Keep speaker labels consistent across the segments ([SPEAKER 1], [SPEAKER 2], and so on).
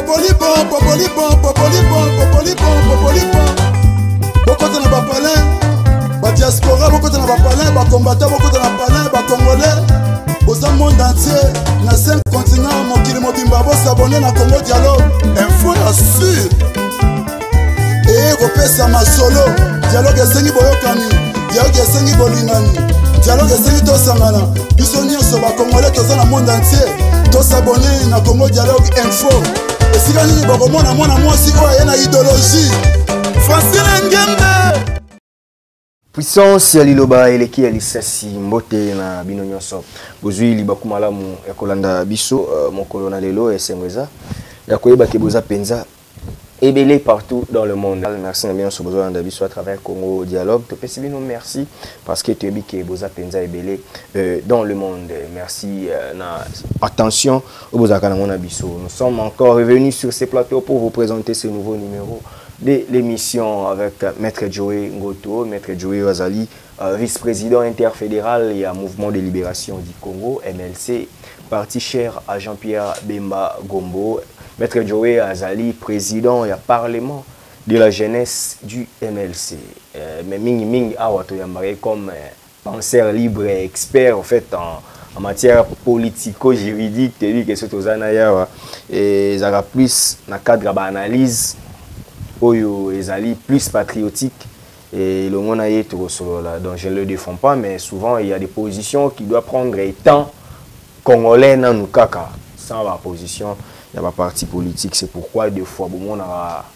[SPEAKER 1] Beaucoup de bapalin, ba diaspora, beaucoup de bapalin, ba combattants, beaucoup de bapalin, ba congolais. Au monde entier, na 5 continents, mon kilo mobimba, bo s'abonner na Congo Dialogue. Info assure. Et repesa ma solo. Dialogue esengi boyokani, dialogue esengi bolingani, dialogue esengi tosangana. Biso nyonso ba congolais toza na monde entier. To s'abonner na Congo Dialogue Info. Et si la ligne bakomona mwana mwasi oyo ye na idéologie. Francine Ngembe.
[SPEAKER 2] Puissance ya liloba eleki ya lisasi mbote na bino nyonso. Bozui libaku malamu ya kolanda biso mokolo na lelo esengweza. Ya koyeba ke boza penza ebele partout dans le monde. Merci na bien so bozo landa biso à travers Congo Dialogue. To pesi bino merci parce que tu ke boza penza ebele dans le monde. Merci na attention au boza kana mona biso. Nous sommes encore revenus sur ces plateaux pour vous présenter ce nouveau numéro de l'émission avec Maître Joey Ngoto, Maître Joey Azali, vice-président interfédéral et à Mouvement de Libération du Congo, MLC, parti cher à Jean-Pierre Bemba Gombo, Maître Joey Azali, président et Parlement de la jeunesse du MLC. Mais Ming Awato Yambare comme penseur libre et expert en fait en matière politico-juridique, tu dis que c'est aux Anaya et ça plus dans le cadre de l'analyse. Oyo ezali plus patriotique et le monde est trop solo là, donc je ne le défends pas, mais souvent il y a des positions qui doivent prendre étant congolais dans nous kaka sans la position il y a pas parti politique. C'est pourquoi des fois bon on a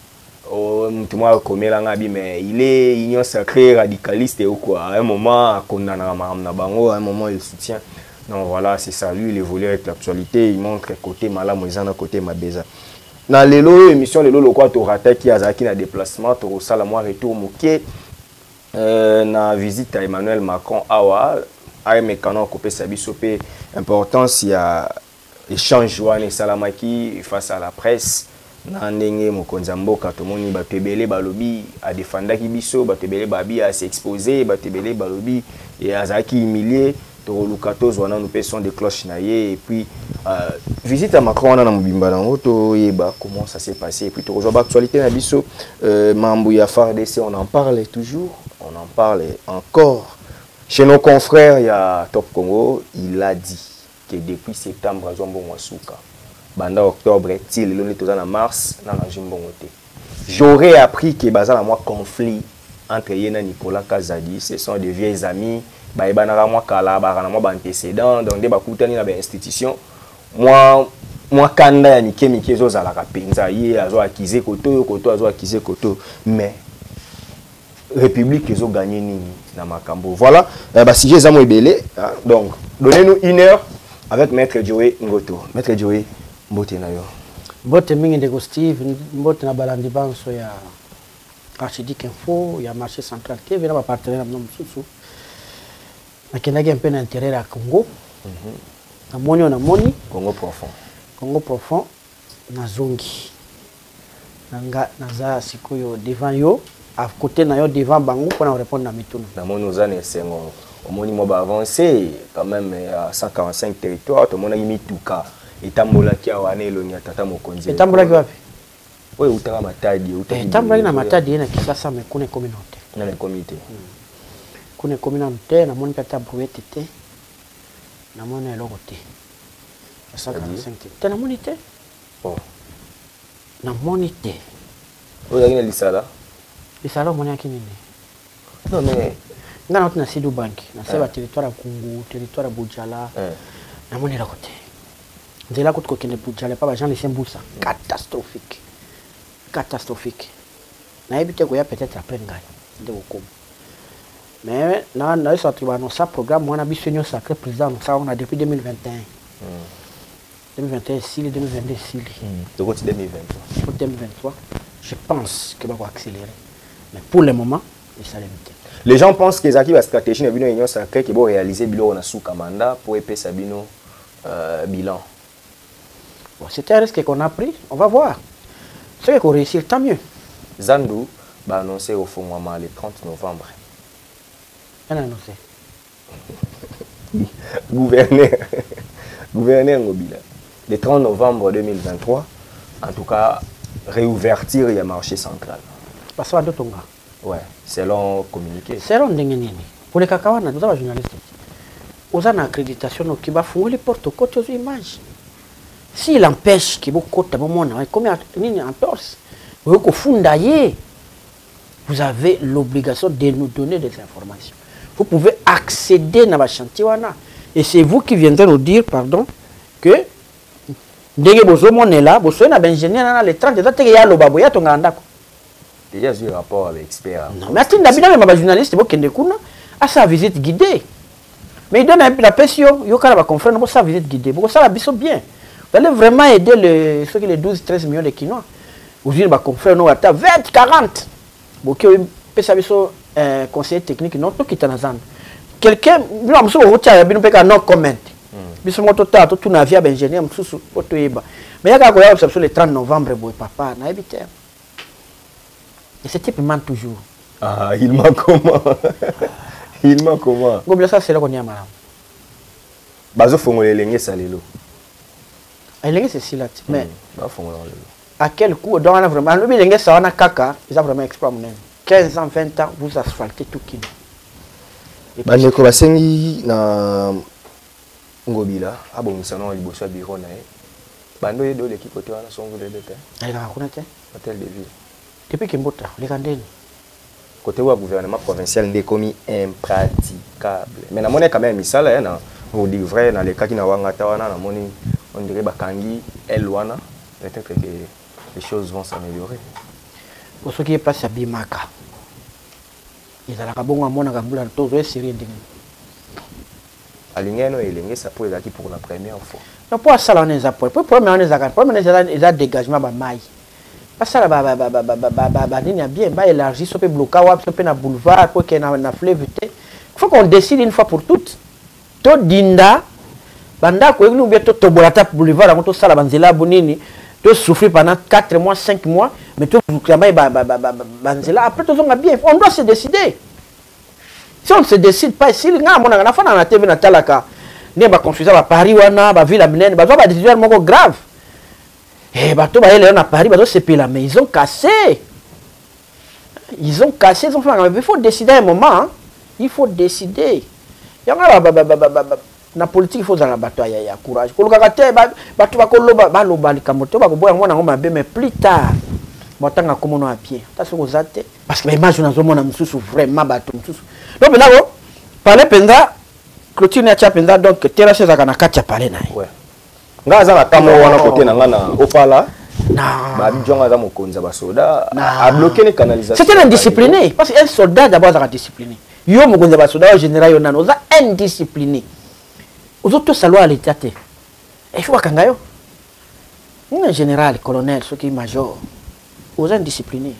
[SPEAKER 2] mais il est union sacrée radicaliste ou quoi à un moment condamna na bango, à un moment il soutient. Donc voilà, c'est ça, lui il évolue avec l'actualité, il montre côté malamu ezana côté mabeza. Dans l'élo émission l'élo le quoi torata qui a zaki na déplacement to sala moi retour moké na visite à Emmanuel Macron awa ay mekano kopé sabiso pe importance il y a échange wana salamaki face à la presse na ndenge mokonza mboka to moni ba tebele balobi a défendaki biso ba tebele babi a s'exposer ba tebele balobi et azaki humilié. Nous payons des cloches et puis visite à Macron na mobimba nango yeba comment ça s'est passé et puis to rejoindre actualité na biso Mambouya FARDC, on en parle toujours, on en parle encore chez nos confrères. Il y a Top Congo, il a dit que depuis septembre azombo mwasuka banda octobre til le toza na mars na jimbongo te. J'aurais appris que bazala moi conflit entre Yena Nicolas Kazadi, ce sont des vieilles amis. Bah banara moi kala barana moi antécédent donc des bakutani na ba institution moi kanda ya mike zo za la kapenza ye azo akize koto azo akize koto mais république ezo gagner nini na makambo. Voilà bah si j'ai zamo ebele donc donnez-nous 1 heure avec Maître Joey Ngoto. Maître Joey mbote na yo
[SPEAKER 3] mbote mingi de Steve mbote na balandi banso ya Archidic Info ya marché central qui vient ba partenaire na msusu. Nakendaki un peu d'intérêt à Congo. Na moni
[SPEAKER 2] Congo profond.
[SPEAKER 3] Congo profond na zongi. Naza sikoyo devant yo, à côté na yo devant bango pour répondre na mituna.
[SPEAKER 2] Na moni ozane sengo. Au moni mo ba avancer quand même à 145 territoires, tout le monde a mituka. Etambola ki awane lo ni tata mokonzi.
[SPEAKER 3] Etambola ki wapi?
[SPEAKER 2] Oui, utaka matadi, utaka.
[SPEAKER 3] Etambola na matadi na Kisasa mais kune communauté.
[SPEAKER 2] Na le comité.
[SPEAKER 3] Kune communauté na moni kata brouette te na moni eloko te 145 te na moni te
[SPEAKER 2] oh
[SPEAKER 3] na moni te
[SPEAKER 2] oza kina lisala
[SPEAKER 3] moni akini
[SPEAKER 2] non mais
[SPEAKER 3] nga na Sidu Bank na seba territoire ya Kungu territoire ya Bujala na moni eloko te nzela ko kokende Bujala pa ba Jean Lucien Mbusa catastrophique na ebite ko ya peut-être après ngai ndeko ko. Mais là, nous avons un programme, on a un sacré président, on a depuis 2021. 2021, 2022, 2023, je pense que va accélérer. Mais pour le moment, ça limité.
[SPEAKER 2] Les gens pensent que la stratégie de l'Union sacrée qui va réaliser le sous-commanda pour épaisser sa bilan.
[SPEAKER 3] Bon, c'est un risque qu'on a pris, on va voir. Ce qu'on réussit, tant mieux.
[SPEAKER 2] Zandou va annoncer au fond le 30 novembre.
[SPEAKER 3] Annoncé.
[SPEAKER 2] Gouverneur Ngobila. Le 30 novembre 2023, en tout cas réouverture le marché central.
[SPEAKER 3] Parce que Tonga.
[SPEAKER 2] Ouais, selon communiqué.
[SPEAKER 3] Selon Dengenini. Pour les cacahuètes, nous avons des journalistes. Vous avez une accréditation qui va fouiller les portes côté aux images. S'il empêche que vous côté à moment, comme en torse, vous avez l'obligation de nous donner des informations. Vous pouvez accéder à la chantier. Et c'est vous qui viendrez nous dire, pardon, que dès que vous êtes là, vous êtes un ingénieur, les 30 ans, il y a le baboya, il y a
[SPEAKER 2] déjà eu rapport avec expert.
[SPEAKER 3] Non, mais attendez, les journalistes, à sa visite guidée. Mais il donne la pression, il y a un confrère, sa visite guidée. Ça va bien. Vous allez vraiment aider les 12-13 millions de Quinois. Vous dites, confrère, nous avons 20, 40. Vous avez un conseiller technique, non, tout qui est dans la zone. Quelqu'un, nous avons un no comment. Nous avons tout un avion ingénieur, mais il y a le 30 novembre, papa, on a évité. Et ce type ment toujours.
[SPEAKER 2] Ah, il ment comment? Il ment comment?
[SPEAKER 3] Ça, c'est là qu'on y a mal.
[SPEAKER 2] Bazo fongole lengue salelo.
[SPEAKER 3] Lengue c'est si là. Mais à quel coût? Donc on a vraiment. Le lengue ça on a caca. Ils ont vraiment exploité. 15 ans, 20 ans, vous asphaltez tout qui.
[SPEAKER 2] Bandeko basengi na ngobila. Abo misano liboso biro na e. Bando yedo l'équipe côté wana songo de bête.
[SPEAKER 3] Allez là, connaître.
[SPEAKER 2] Hôtel de ville.
[SPEAKER 3] Depuis Kimbota, les Kandeni.
[SPEAKER 2] Côté où le gouvernement provincial est commis impraticable. Mais na monnaie quand même misala na pour dire vrai dans les cas qui na wangata wana na moni on dirait bakangi elwana peut-être que les choses vont s'améliorer.
[SPEAKER 3] Pour ceux qui est place à Bimaka. Ils ont la bonne amona gambula tout est sérieux dingue.
[SPEAKER 2] Alingeno et lingue ça pour les acquis pour la première fois.
[SPEAKER 3] Non pour ça là on est à pour première on est à pour ils a dégagement ba maille. Parce que là nini bien ba élargi so peut bloquer ou so peut na boulevard pour que na fleuve té. Il faut qu'on décide une fois pour toutes. To dinda banda ko nous bien to bolata boulevard on to sala banzela bonini to souffrir pendant 4 mois 5 mois mais to réclamer banzela après to zonga bien on doit se décider. Si on ne se décide pas si nga mona na fa na TV na talaka ne ba confuser ba Paris wana ba ville minene ba ba décision moko grave. Eh bato ba yele na Paris bato c'est là mais ils ont cassé. Ils ont cassé, ils ont fait il faut décider un moment. Hein? Il faut décider. Il y a na politique il faut dans la bataille il y a courage. Ko lokaka te bato ba ko loba ba loba likamoto ba ko boya ngona ngoma be mais plus tard. Botanga comme on a pied. Ta so kozate parce que image na zo mona mususu vraiment bato mususu. Donc là go parler penda clôture na cha penda donc terrasse za kana kacha parler na.
[SPEAKER 2] Ouais. Ngaza na kamo wana côté na ngana opala.
[SPEAKER 3] Non.
[SPEAKER 2] Ba bidjonga za mokonza ba soda a bloqué les canalisations.
[SPEAKER 3] C'était indiscipliné parce qu'un soldat d'abord a discipliné. Yo mokonza ba soda au général yo nano za indiscipliné. Aux autres salwa l'état. Et faut kanga yo. Un général, colonel, ce qui est major. Aux indisciplinés.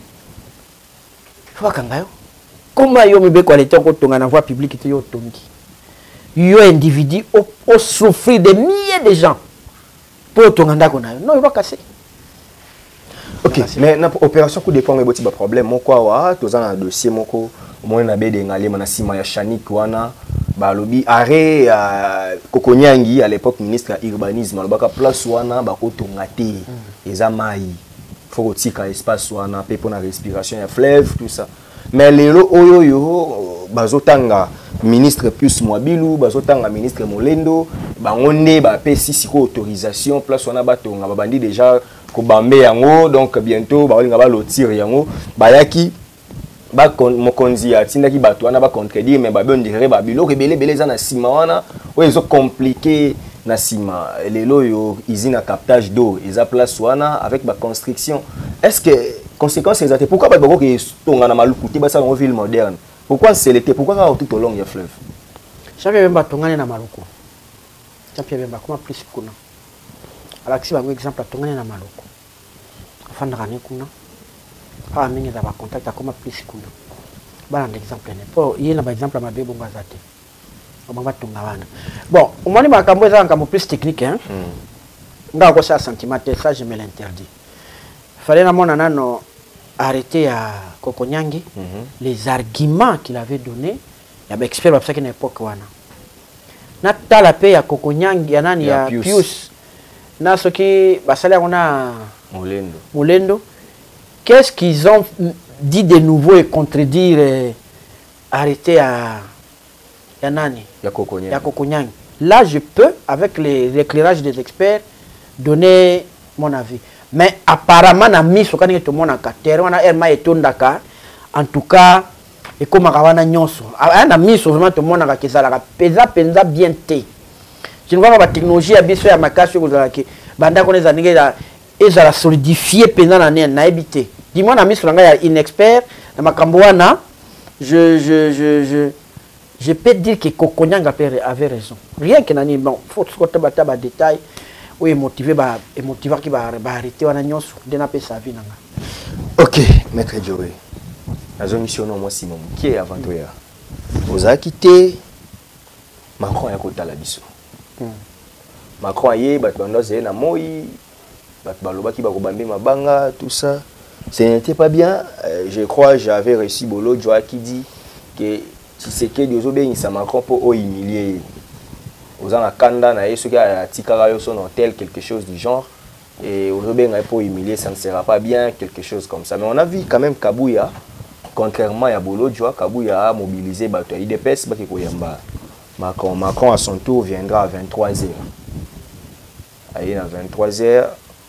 [SPEAKER 3] Faut kanga yo. Comment yo me be qualité ko tonga na voie publique te yo tongi. Yo individu au souffrir de milliers de gens. Pour tonga ndako na yo. Non, il va casser.
[SPEAKER 2] Ok, mais na opération coup de poing eboti ba problème moko wa toza na dossier moko mo na bede ngale na sima ya Chanik wana ba lobi arrêt Kokonyangi à l'époque ministre de l'urbanisme alobaka place wana ba ko tonga te eza mai faut kotika espace wana pe pour la respiration ya fleuve tout ça mais lelo oyo yo bazotanga ministre plus Mwabilu bazotanga ministre Molendo bango nde ba pesi siko autorisation place wana batonga babandi déjà ko bambe yango donc bientôt ba olinga ba lotir yango bayaki ba mokonzi atindaki bato wana ba contredire mais ba bon dire ba biloko belé za na sima wana o ezo compliqué na sima lelo yo usine à captage d'eau eza place wana avec ba construction est-ce que conséquence exacte pourquoi ba boko ke tonga na maluku te ba sa ville moderne pourquoi c'est l'été pourquoi tout au long du fleuve
[SPEAKER 3] chaque même ba tongane na maluku chaque même ba comment plus kuna alors si par exemple tongane na maluku afanda kane kuna ah mingi za ba contact comme plus kuna bana exemple ne pour yena par exemple ma bebo ngazate ba tonga wana bon au moins ba kambo za kambo plus technique hein nga ko ça sentiment ça je me l'interdis fallait na mona nano arrêter à Kokonyangi les arguments qu'il avait donné il y avait expert à cette époque wana na tala pe ya Kokonyangi ya nani ya Pius na soki basala on a Molendo. Qu'est-ce qu'ils ont dit de nouveau et contredire arrêter à Yanani, Kokonyang. Là, je peux, avec l'éclairage des experts, donner mon avis. Mais apparemment, on a mis ce qu'on a tout le monde en terre, on a Herma et Tondaka, en tout cas, et comme on a nyonso. On a mis vraiment tout le monde en terre, pesa bien té. Je ne vois pas la technologie à biso ya makashi ko za ki banda ko neza ningeza ezala solidifier pena na habité. Dis-moi na mis sur nga ya inexpert na makambo wana je peux dire que Kokonyang avait raison. Rien que nani bon faut que tu ba détail ou émotivé qui va arrêter wana nyonso de na pe sa vie nanga.
[SPEAKER 2] OK, maître Joey. Azo mission no moi Simon qui est avant toi. Oza quitté Macron ya kota la biso. Macron aye bat banda ze na moi bat baloba ki ba ko bambe mabanga tout ça. Ce n'était pas bien. Je crois j'avais reçu Bolo Joa qui dit que si c'est que Dieu obéit ça Macron pour humilier aux en kanda na yeso ka tikara yo son hôtel quelque chose du genre et aujourd'hui pour humilier ça ne sera pas bien quelque chose comme ça mais on a vu quand même Kabouya contrairement à Bolo Joa Kabouya a mobilisé bato IDPS ba ko yamba Macron à son tour viendra à 23h. Aïe à 23h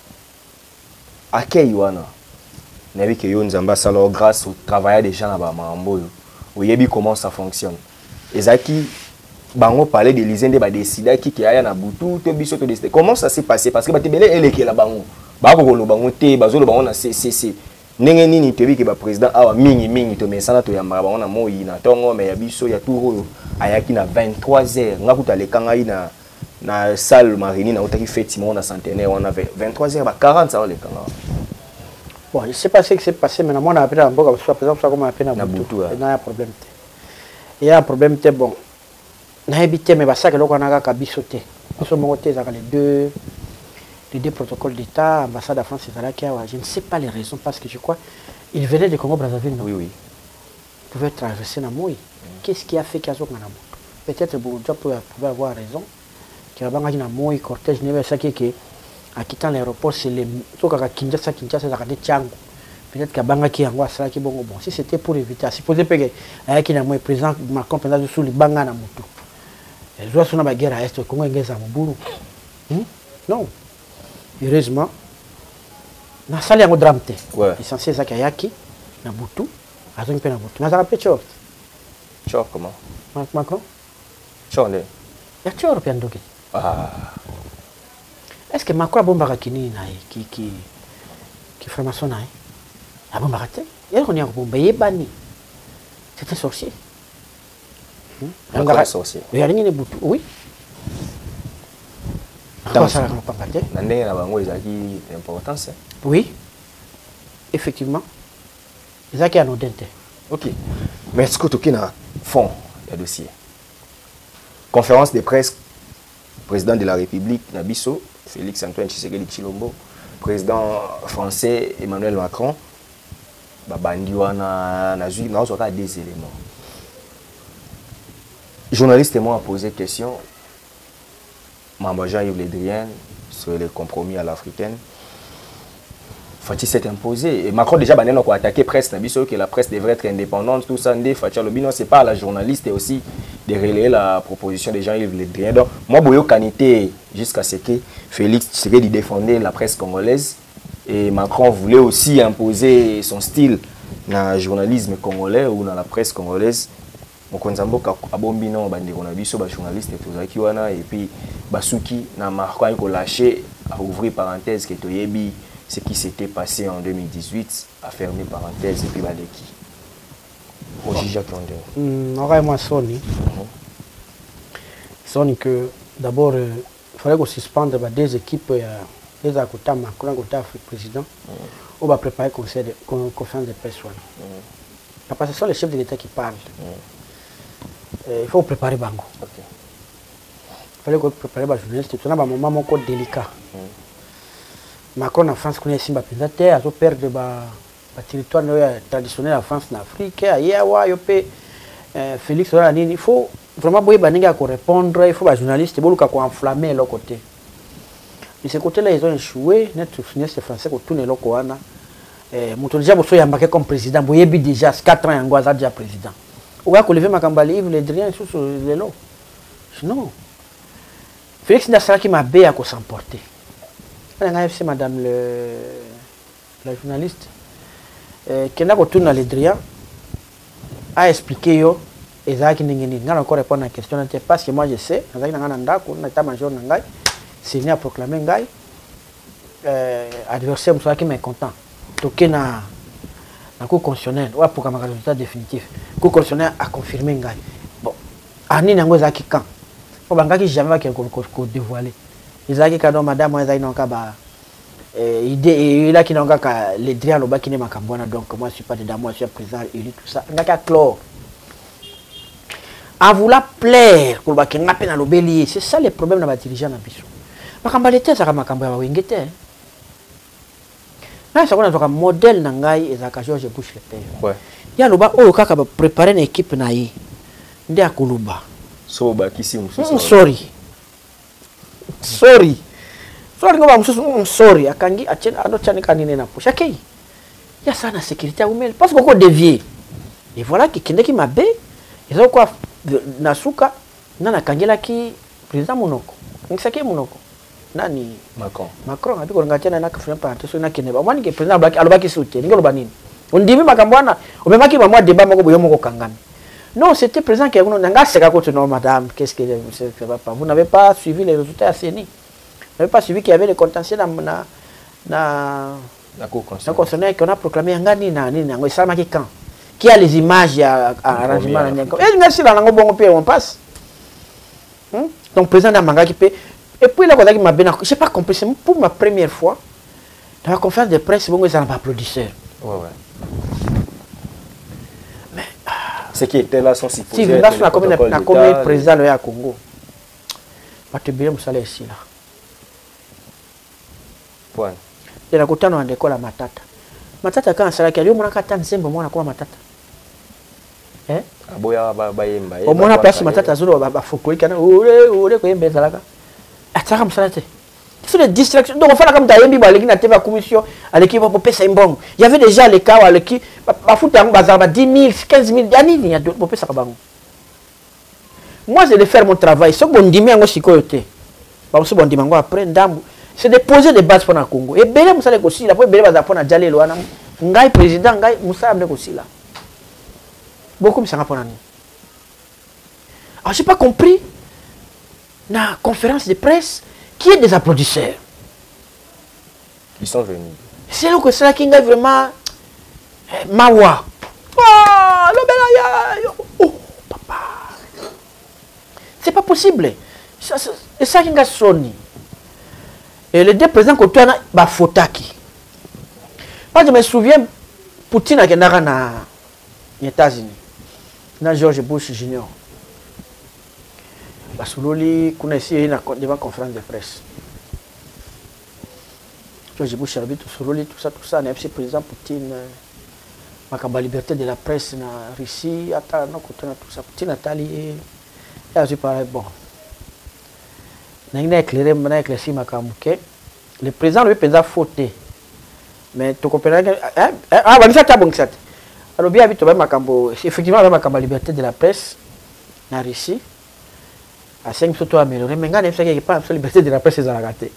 [SPEAKER 2] à Keywana. Nabi que yon zamba salo grâce au travail des gens là-bas mambo. Vous voyez comment ça fonctionne. Ezaki bango parler de l'Élysée ba décider qui aya na butu to biso to décider. Comment ça s'est passé parce que ba tebele eleke la bango. Ba ko lo bango te bazolo bango na CCC. Ndenge nini tebi ke ba président awa mingi to mesana to yamba bango na moyi na tongo mais ya biso ya turo ayaki na 23h ngakuta lekanga ina na salle marini na otaki fête mon na centenaire on avait 23h ba 40 ça lekanga.
[SPEAKER 3] Bon, je sais pas ce qui s'est passé mais on a appelé en boka soit présent ça comme appelé na butu. Il y a un problème. Il y a un problème bon. Na habité mais ba ça que loko na ka bisoté. Parce que mon côté ça les deux protocoles d'État, ambassade de France et Zalakia, je ne sais pas les raisons parce que je crois ils venaient de Congo-Brazzaville, non?
[SPEAKER 2] Oui.
[SPEAKER 3] Ils pouvaient traverser Namoui. Qu'est-ce qui a fait qu'ils ont peut-être Boudja pouvait avoir raison. Qu'il y a un Namoui, cortège, ne sais pas qui en quittant l'aéroport, c'est les Kinshasa, c'est des Tchango. Peut-être qu'il y a qui envoie ça qui bon. Si c'était pour éviter, à supposer que qu'il y a un président Macron pendant sous les bangas na moto. Les autres sont dans la guerre à Est, Congo et Zamboulou. Non. Heureusement, na sali yango drame te. Essentiel ça kayaki na butu, azongi pe na butu. Na zaka pe chor.
[SPEAKER 2] Chor comment?
[SPEAKER 3] Macron?
[SPEAKER 2] Chor ne.
[SPEAKER 3] Ya chor pe ndoki.
[SPEAKER 2] Ah.
[SPEAKER 3] Est-ce que Macron bomba kini na qui formation na? A bomba te? Ya ko ni ko bomba yebani. C'est un sorcier.
[SPEAKER 2] Un sorcier.
[SPEAKER 3] Ya ni ne butu. Oui. Oui, effectivement. C'est ça qui est anodin.
[SPEAKER 2] Ok. Mais est-ce que tu as fond le dossier? Conférence de presse, président de la République, Nabiso, Félix Antoine Tshisekedi Tshilombo, président français Emmanuel Macron, Babandiwana, Nazui, nous avons des éléments. Journaliste m'ont posé question. Mamba Jean-Yves Le Drian sur les compromis à l'africaine. Fati s'est imposé. Et Macron déjà banné a attaqué presse, que la presse devrait être indépendante, tout ça. Fati Lobino, c'est pas à la journaliste et aussi de relayer la proposition de Jean-Yves Le Drian. Donc, moi, Boyo Kanité, jusqu'à ce que Félix Tshisekedi défendait la presse congolaise. Et Macron voulait aussi imposer son style dans le journalisme congolais ou dans la presse congolaise. Mokonzambo abombino bandeko na biso ba journaliste tozaki wana et puis basuki na Marco a lâché à ouvrir parenthèse que toyebi ce qui s'était passé en 2018 a fermé parenthèse et puis baleki Ojija Konde
[SPEAKER 3] aurait moi Sony que d'abord il fallait qu'on suspende des équipes des accoutants Macron côté président on va préparer conférence de presse parce que ce sont les chefs de l'État qui parlent. Il faut préparer Bango. Il fallait préparer les journalistes. C'est un moment délicat. Macron en France connaît Simba Pinzate, a perdre le territoire traditionnel en France, en Afrique, ailleurs, Félix, il faut vraiment répondre, il faut que les journalistes soient enflammés de l'autre côté. De ce côté-là, ils ont échoué. Notre finesse français, qui tourne le Koana. Mon déjà, vous soyez embarqué comme président. Vous avez déjà 4 ans, vous êtes déjà président. Vous avez levé ma cambali, vous les driens sur le lot. Non. Félix Nassara qui m'a bé à s'emporter. C'est madame la journaliste. Qui n'a pas tourné les driens. A expliqué yo. Et ça qui n'a encore répondu à la question. Parce que moi je sais, on a été major Nangai. C'est né à proclamer Ngai. Adversaire, je suis mécontent. Donc, na cour constitutionnelle, ou pour un résultat définitif. La cour constitutionnelle a confirmé Ngai. Bon, Ani n'a pas qui quand. Pour un gars qui jamais va dévoiler. Ils ont dit que madame, ils ont idée, il a qui n'ont pas les droits au bas qui n'est pas bon. Donc, moi, je ne suis pas dedans, moi, je suis président, élu, tout ça. On a qu'à clore. En voulant plaire pour que n'a pas l'obélier, c'est ça le problème dans les dirigeants dans Bissau. Makambalete ça makamba wengete. Na ça on a un modèle nangai ezaka George Bush le père.
[SPEAKER 2] Ouais.
[SPEAKER 3] Ya loba oyo kaka ba préparer une équipe na yi. Ndi akuluba.
[SPEAKER 2] So ba kisi mususu.
[SPEAKER 3] Sorry. Sorry ngoba mususu sorry akangi achena ando chani kanine na pusha kei. Ya sana sécurité umel parce qu'on dévier. Et voilà qui kende ki mabe. Ils ont quoi nasuka nana kangela ki président monoko. Ngisake monoko. Nani Macron a dit qu'on a tenu na kafuna pa teso na kineba. Mwani ke président Black alobaki soutien. Ngelo banini. On dit makambwana, on memaki ba moi débat moko boyo moko kangami. Non, c'était président qui a dit nanga seka ko non madame, qu'est-ce que ça va pas. Vous n'avez pas suivi les résultats à CENI. Vous n'avez pas suivi qu'il y avait les contentieux na cour constitutionnelle qu'on a proclamé ngani na nini ngo sama ki quand. Qui a les images à arrangement na nyango. Et merci la ngo bongo pe on passe. Donc président na manga qui peut. Et puis là, je n'ai pas compris, c'est pour ma première fois, dans la conférence de presse, ils n'ont pas applaudisseur.
[SPEAKER 2] Ouais. Mais, ce qui était là sont supposés.
[SPEAKER 3] Si vous avez comme président de Congo, je vais te dire que vous ici là.
[SPEAKER 2] Point.
[SPEAKER 3] Il y a un école à Matata. Matata, quand ça a été, il y a un simple moment à Matata. Au moins, la place Matata, il y a un foucault qui a un c'est des distractions. Donc, on fait comme Taïbi, la commission, à l'équipe pour payer bon. Il y avait déjà les cas à l'équipe, à 10 000, 15 000, il y a d'autres pour payer ça. Moi, je vais faire mon travail. Ce que je dis, c'est de poser des bases pour le Congo. Et bien, vous savez aussi, la première base pour le Djalé, le président, Moussa aussi là. Beaucoup de gens pour nous. Alors, je n'ai pas compris. La conférence de presse, qui est des applaudisseurs.
[SPEAKER 2] Ils sont venus.
[SPEAKER 3] C'est là que c'est là qui est vraiment Mawa. Oh, papa. C'est pas possible. C'est ça qui est sonné. Et les deux présidents que tu as, Fotaki. Moi, je me souviens, Poutine a été aux États-Unis, dans George Bush Jr. Basouloli, qu'on a essayé devant conférence de presse. George Bush a dit tout ça, on a président Poutine, la liberté de la presse en Russie, tout ça, Poutine a lié. Et je parle, bon. On a éclairé, le président lui a fauté. Mais tu comprends que. Ah, ça t'a bon, ça. Alors, bien, effectivement, la liberté de la presse en Russie. À 5 surtout amélioré, mais quand il n'y a pas la liberté de la presse, c'est à la gâter.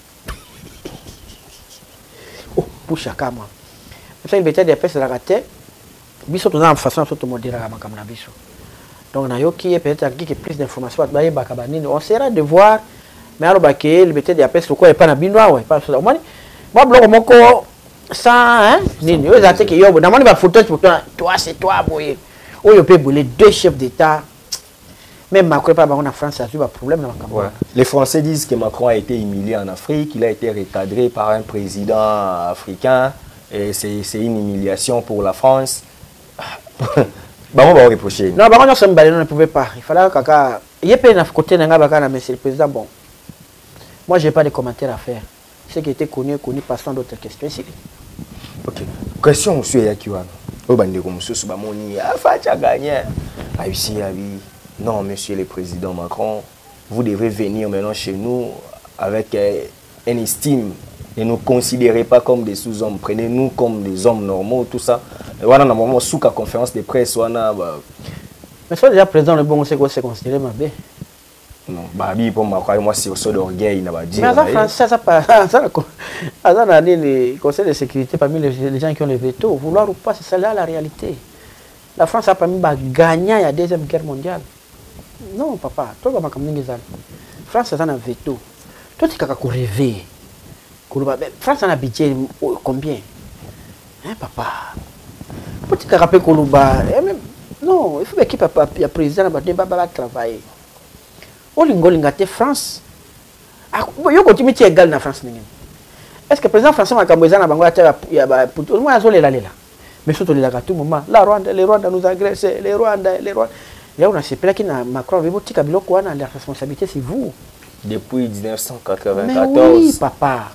[SPEAKER 3] Oh, pour chacun, moi. La liberté de la presse, c'est à la gâter. Biso, tout en façon, surtout modérée à ma camarade Biso. Donc, on a qui est peut-être qui plus d'informations. On essaiera de voir, mais alors, la liberté de la presse, pourquoi il n'y a pas de binois, pas ça. Moi, bloc, mon corps, ça, hein, il y a des qui ont des photos pour toi, c'est toi, boy. Oh, il peut brûler 2 chefs d'État. Même Macron pas en France, ça a eu un problème.
[SPEAKER 2] Ouais. Les Français disent que Macron a été humilié en Afrique, il a été recadré par un président africain, et c'est une humiliation pour la France. Bah, on va reprocher.
[SPEAKER 3] Non, bah, on ne pouvait pas. Il fallait que... Il y a pas de côté de monsieur le président. Bon, moi, je n'ai pas de commentaires à faire. Ce qui était connu, passons d'autres questions ici.
[SPEAKER 2] Ok. Question, monsieur Yakiwan. Au bande comme monsieur Subamoni, a fait gagner. A ici, a vu. Non, monsieur le président Macron, vous devez venir maintenant chez nous avec une estime. Ne nous considérez pas comme des sous-hommes, prenez-nous comme des hommes normaux, tout ça. Et voilà, normalement, sous la conférence de presse, on a...
[SPEAKER 3] Mais soit déjà président, le bon, c'est quoi, c'est considéré ma bé.
[SPEAKER 2] Non, Babi, pour moi, c'est au sol d'orgueil, il n'a pas dit.
[SPEAKER 3] Mais ça, français, ça pas... Ça, le conseil de sécurité, parmi les gens qui ont le veto, vouloir ou pas, c'est ça là la réalité. La France a permis de gagner la Deuxième Guerre mondiale. Non, papa, toi, tu vas me La France, c'est un veto. Toi, tu as rêvé. France a un budget combien? Hein, papa? Pourquoi tu as rappelé Koulouba? Non, il faut que le président va travailler. Au Lingolingate, France. Il continue à égal dans la France. Est-ce que le président français m'a dit qu'il y a tout le monde là. Mais surtout, il y a tout le moment. Les Rwandais nous agressent. Les Rwandais. Il y a un CPLA qui n'a Macron. La responsabilité, c'est vous.
[SPEAKER 2] Depuis 1994.
[SPEAKER 3] Mais oui, papa.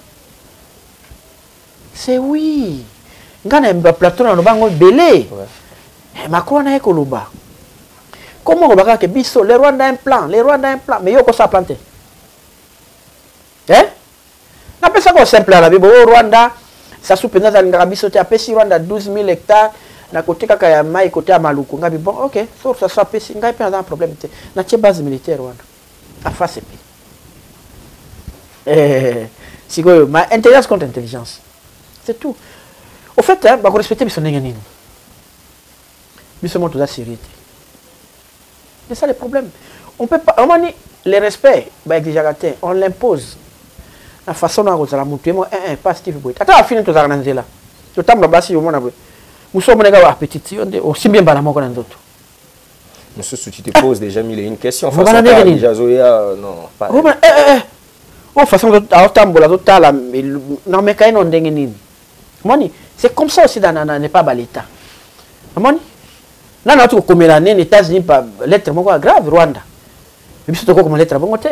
[SPEAKER 3] C'est oui. Quand on a plateau dans le banc belé, Macron a Koloba. Comment on va dire que les Rwandais ont un plan, mais ils ont ça planté. Hein? On appelle ça comme simple là. Au Rwanda, ça soupe dans la Bisso, tu as payé Rwanda 12 000 hectares, na côté Kakayama et côté Amaluku. Bon, ok, ça soit payé, il n'y a pas de problème. Il y a une base militaire Rwanda. À face c'est quoi? Ma intelligence contre intelligence. C'est tout. Au fait, il faut respecter les gens. Ils sont tous à sécurité. C'est ça le problème. On peut pas. Le respect, on l'impose. La façon dont on a montré, pas ce qu'il faut. Attends, à finir tout ça, là. Tout le temps, nous sommes des gars petits, aussi bien balamant que les autres.
[SPEAKER 2] Monsieur, tu te poses déjà mille et une questions.
[SPEAKER 3] Non, pas. De façon, c'est comme ça aussi dans n'est pas l'État. Là, nous avons les États-Unis par lettre grave, Rwanda. Mais surtout comme lettre bon côté.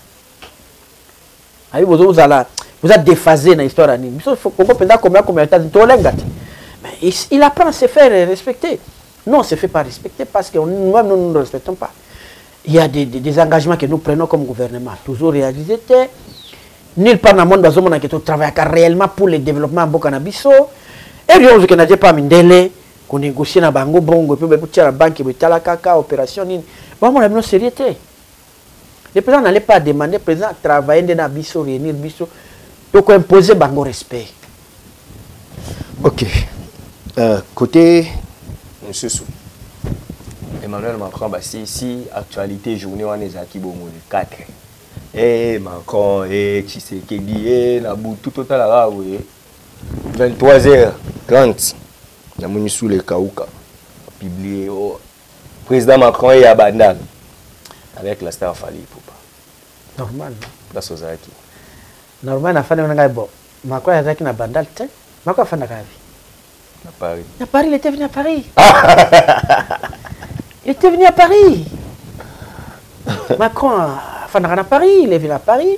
[SPEAKER 3] Vous êtes déphasé dans l'histoire. Il faut qu'on comprenne comment les États-Unis. Mais il apprend à se faire respecter. Non, on ne se fait pas respecter parce que nous-mêmes, nous ne respectons pas. Il y a des engagements que nous prenons comme gouvernement. Toujours réalisés. Nulle part dans le monde, dans le monde, qui travaille réellement pour le développement de Bokanabiso. Et rien que n'a pas mindele, qu'on négocie na bango bongo, et puis pour tirer la banque, et la caca, opération, bon, on a une sérieuxité. Le président n'allait pas demander, le président travailler dans la biso, réunir biso, donc imposer bango respect.
[SPEAKER 2] Ok. Côté Monsieur Sou, Emmanuel Macron, si actualité journée, on est à Kibongo, le 4. Eh, Macron, Tshisekedi, Naboutou, tout à l'heure, oui. 23h30, il y a mon sous les Kaouka, publié au président Macron et à Bandal, avec la star Fali Poupa.
[SPEAKER 3] Normal.
[SPEAKER 2] Dans ce Zaki.
[SPEAKER 3] Normal, la femme de bon. Macron est avec na Bandal, Macron a fait la vie.
[SPEAKER 2] À Paris.
[SPEAKER 3] À Paris, il était venu à Paris. Il était venu à Paris. Macron a fait à Paris, il est venu à Paris.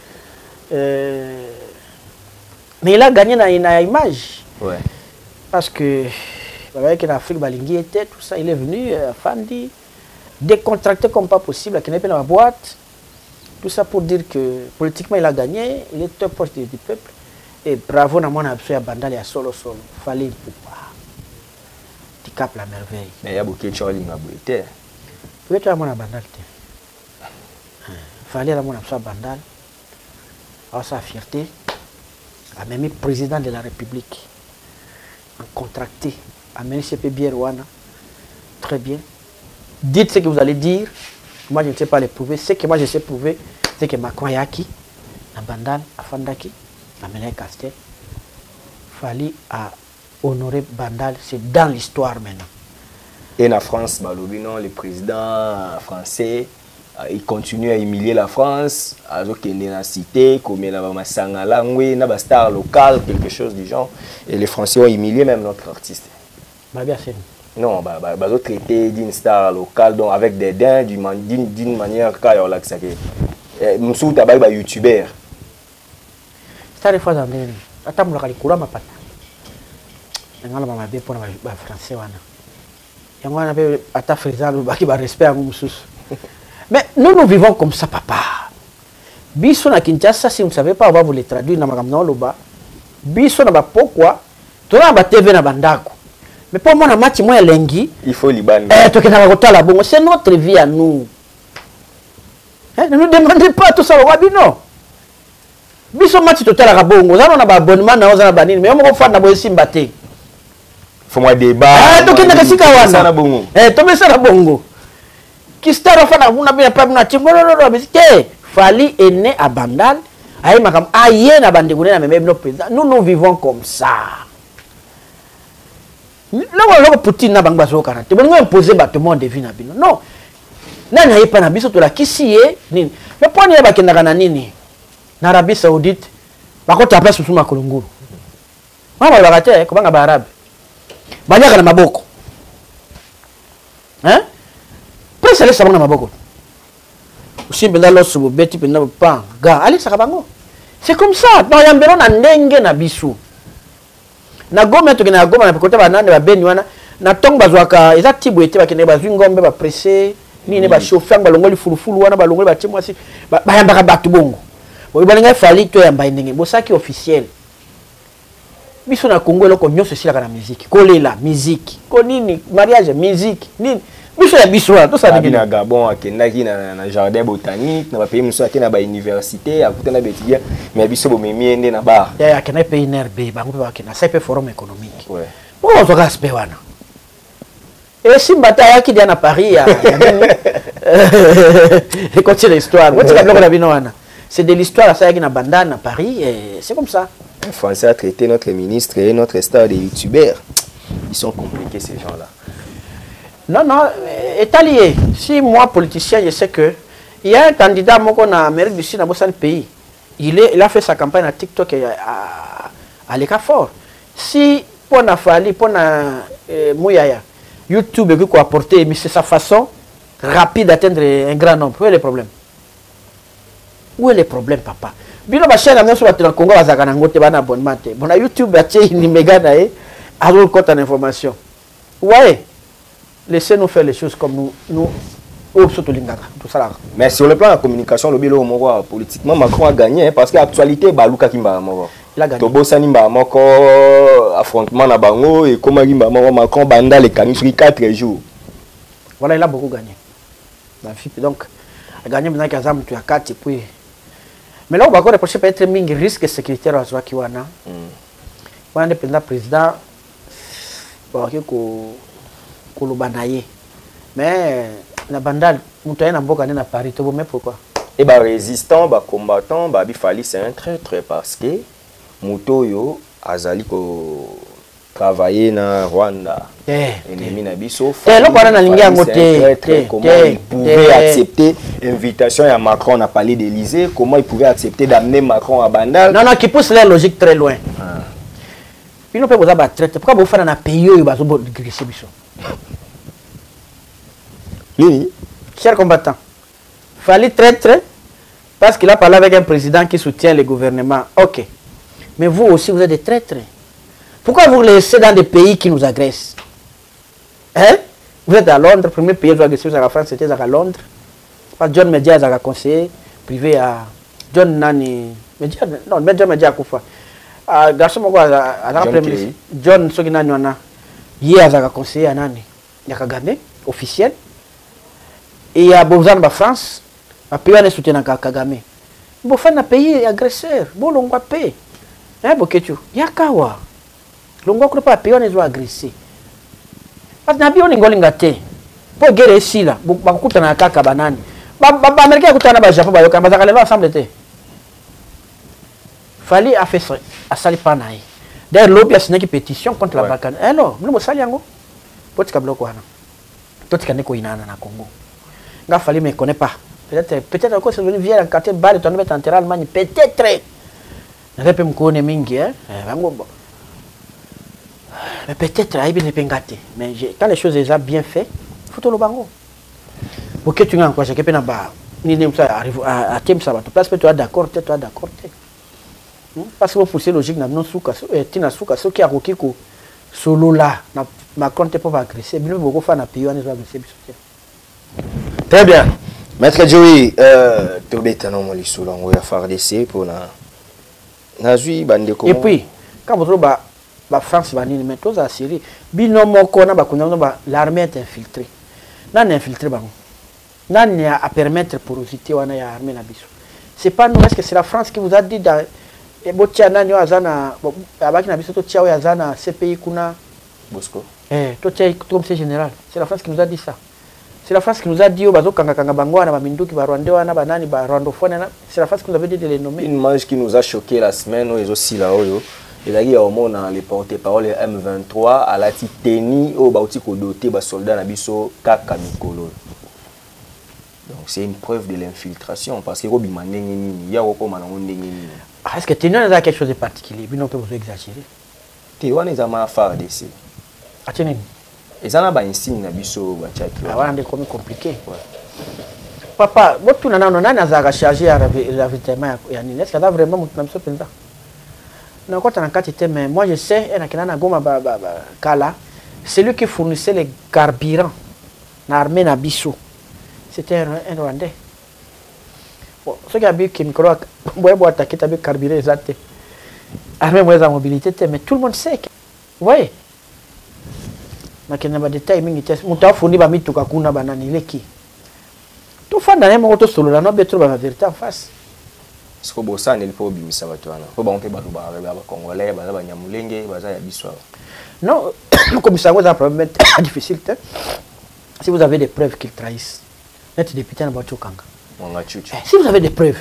[SPEAKER 3] Mais il a gagné dans une image.
[SPEAKER 2] Ouais.
[SPEAKER 3] Parce que, avec l'Afrique Balingui était, tout ça, il est venu à Fandi, décontracté comme pas possible, qu'il n'est pas dans la boîte. Tout ça pour dire que politiquement il a gagné, il était proche du peuple. Et bravo, dans mon absolu à Bandal et à Solo. Fallait pouvoir. Tu capes la merveille.
[SPEAKER 2] Mais il y a beaucoup de choses qui ont été.
[SPEAKER 3] Tu veux tu as mon Bandal. Fallait à mon absolu à Bandal. Alors sa fierté. A même président de la République, en contracté, a mené CP bien Rwanda, très bien. Dites ce que vous allez dire, moi je ne sais pas le prouver. Ce que moi je sais prouver, c'est que Macron est acquis, à Bandal, à Fandaki, à mené Castel. Fallait à honorer Bandal, c'est dans l'histoire maintenant.
[SPEAKER 2] Et en France, non, le président français, il continue à humilier la France, à la cité, comme il y a un star local, quelque chose du genre. Et les Français ont humilié même notre artiste. Non, ils ont traité d'une star locale, donc avec des dents, d'une manière nous sommes des youtubeurs.
[SPEAKER 3] C'est une fois dans le temps, on a dit que on a dit pour les Français. On a dit que respect à nous. Mais nous, nous vivons comme ça, papa. biso na Kinshasa, si vous ne savez pas, on va vous les traduire dans ma loba. Biso na ba pourquoi to na ba TV na bandako. Mais pour moi na match moi lengi,
[SPEAKER 2] il faut liban.
[SPEAKER 3] to kena ko la bongo, c'est notre vie à nous. Ne nous demandez pas tout ça au rabino. Biso match total à bongo, ça on a ba abonnement na on a ba nini, mais on ko fa na bo simba te.
[SPEAKER 2] Faut moi débat.
[SPEAKER 3] To kena kasika wana.
[SPEAKER 2] Na bongo.
[SPEAKER 3] To mesa na bongo. Qui stara fa na una bien pas na timbo no mais Fali est né à Bandal. Nous vivons comme ça. Là, on Poutine n'a pas besoin de on a imposé tout le monde de vie. Non. Nani a pas nabiso to la kisi e nini. Mais pour ni ba kinaka na nini? Na Arabie Saoudite. Ba ko ta place sous ma kolonguru. Mama ba kate ko banga ba Arabe. Banyaka na maboko. Hein? Presse les sabona maboko. C'est comme ça. Non, yambero na ndenge na bisu. Na gome to na goma na pekota banane ba beni wana na tong bazwaka eza tibu ete ba kene ba zwingombe ba presser ni ne ba chauffer ba longoli fulufulu wana ba longoli ba timwasi ba yambaka batu bongo. Bo balinga fali to yamba ndenge bo saki officiel. Biso na Congo eloko nyonso esila na musique. Kolela musique. Ko nini mariage musique nini. Biso ya biso to ça
[SPEAKER 2] na Gabon akendaki na jardin botanique na ba pays muso akena ba université akutana betia mais biso bo memiende na bar
[SPEAKER 3] ya akena pays NRB bango ba akena ça peut forum économique
[SPEAKER 2] ouais
[SPEAKER 3] bon to gaspe wana et simbata yaki dia na Paris ya et continue l'histoire what la bloc na bino wana c'est de l'histoire ça yaki na bandana Paris et c'est comme ça.
[SPEAKER 2] Un Français a traité notre ministre et notre star des youtubeurs. Ils sont compliqués ces gens-là.
[SPEAKER 3] Non, non, est lié. Si moi, politicien, je sais que il y a un candidat en Amérique du Sud, dans le pays. Il a fait sa campagne à TikTok à l'Écafort. Si pour na Fali, pour na Mouyaya, YouTube peut apporter, mais c'est sa façon rapide d'atteindre un grand nombre. Où est le problème? Où est le problème, papa? Bino ba chaîne amna sur le Congo bazaka ngote bana abonnement te. Bona YouTube a tché ni méga nae a le compte en information. Ouais. Laissez-nous faire les choses comme nous surtout lingaka tout ça.
[SPEAKER 2] Mais sur le plan de la communication le bilo moko politiquement Macron a gagné parce que actualité baluka kimba moko.
[SPEAKER 3] Il a gagné.
[SPEAKER 2] Tobosani mba moko affrontement na bango et comment kimba moko Macron banda les canons sur 4 jours.
[SPEAKER 3] Voilà, il a beaucoup gagné. Donc a gagné maintenant qu'azam tu as 4 et puis mais là, on va encore reprocher peut-être un risque sécuritaire à Zouaki Wana. On a un président qui est mais la bandale, on a Paris, mais pourquoi?
[SPEAKER 2] Et bah résistant, bah combattant, bah Bifali c'est un traître parce que Mutoyo Azali ko travailler na Rwanda. Ennemi na biso. Comment il pouvait accepter l'invitation à Macron à parler d'Élysée? Comment il pouvait accepter d'amener Macron à Bandal?
[SPEAKER 3] Non, non, qui pousse la logique très loin. Puis nous peut vous abattre. Pourquoi vous faites un pays où vous avez biso?
[SPEAKER 2] Oui.
[SPEAKER 3] Chers combattants, fallait traître parce qu'il a parlé avec un président qui soutient le gouvernement. Ok. Mais vous aussi, vous êtes des traîtres. Pourquoi vous laissez dans des pays qui nous agressent? Hein? Vous êtes à Londres, le premier pays où agressé à la France, c'était à Londres. Pas John Media a conseillé privé à John Nani. Media, non, John Media a Koufa. Garçon, John Soginani, hier, a conseillé à Nani. Il y a Kagame, officiel. Et il y a Bozan de France, un pays qui soutient Kagame. Bon, faire un pays agresseur, bon, on va payer. Hein, Boketu? Il y a Kawa. Longo ko pa pe on est agressé. Parce que nabi on ngolinga te. Po guerre ici là, ba kutana kaka banani. Ba américain kutana ba Japon ba yoka ba zakale ensemble te. Fallait a fait ça, a sali panaï. D'ailleurs lobby a signé une pétition contre la Balkan. Eh non, nous sali yango. Potika bloco wana. Totika ne ko inana na Congo. Nga fallait me connaît pas. Peut-être encore c'est venu via un quartier bal tu vas mettre en terrain Allemagne peut-être. Na pe mkone mingi bango. Mais peut-être mais quand les choses sont bien faites, il faut tout le bango. Pour que tu aies encore, c'est que tu arrives à ça va place, tu es d'accord, parce que vous poussez logique, non souka, tina souka, ce qui a roqué solo là, Macron t'es pas agresser, mais beaucoup fan à payer, on est agressé.
[SPEAKER 2] Très bien. Maître Joey, tobeta non moli solo ngo ya FARDC pour na zui bande ko.
[SPEAKER 3] Et puis quand vous ba France va ni mais tous à Syrie, bino moko na ba kuna ba l'armée est infiltrée. Na infiltré ba. Na ni à permettre porosité wana ya armée na biso. C'est pas nous, est-ce que c'est la France qui vous a dit dans botia nani azana abaki na biso to tia ya azana CPI kuna
[SPEAKER 2] Bosco.
[SPEAKER 3] to tia comme c'est général. C'est la France qui nous a dit ça. C'est la France qui nous a dit bazo kanga bangwana ba minduki ba Rwanda wana ba nani ba rwandophone na c'est la France qui nous avait dit de les nommer.
[SPEAKER 2] Une image qui nous a choqué la semaine où ils aussi là haut. Et là il y a au moins les porte-parole M23 à la titeni au bauti ko doté ba soldats na biso kaka mikolo. Donc c'est une preuve de l'infiltration parce que Robima ndengeni ya ko manango ndengeni.
[SPEAKER 3] Est-ce que tu as quelque chose de particulier? Bino peut vous exagérer.
[SPEAKER 2] Tu vois les ama FARDC.
[SPEAKER 3] Atene.
[SPEAKER 2] Et ça n'a pas insigne na biso ba chaki.
[SPEAKER 3] Ah ouais, c'est compliqué. Papa, botu na nazaka charger ya ravitaillement ya nini? Est-ce que ça vraiment mutu biso penza? Na kwa tana kati te mais moi je sais na kina na goma kala, celui qui fournissait les carburants na armée na biso. C'était un Rwandais. Bon, ce qui a vu que micro boire attaquer tabe carburé exact. Armée moins mobilité mais tout le monde sait que vous voyez. Na kena ba détail mingi test muta fourni ba mituka kuna banani leki. Tout fan na mo to solo na no betro ba vérité en face.
[SPEAKER 2] Ce que bossa ne peut bimisa bato wana. Po ba onke ba congolais ba nyamulenge ba ya biso.
[SPEAKER 3] Non, comme ça vous a un problème difficile. Si vous avez des preuves qu'ils trahissent. Net député na bato kanga. Si vous avez des preuves,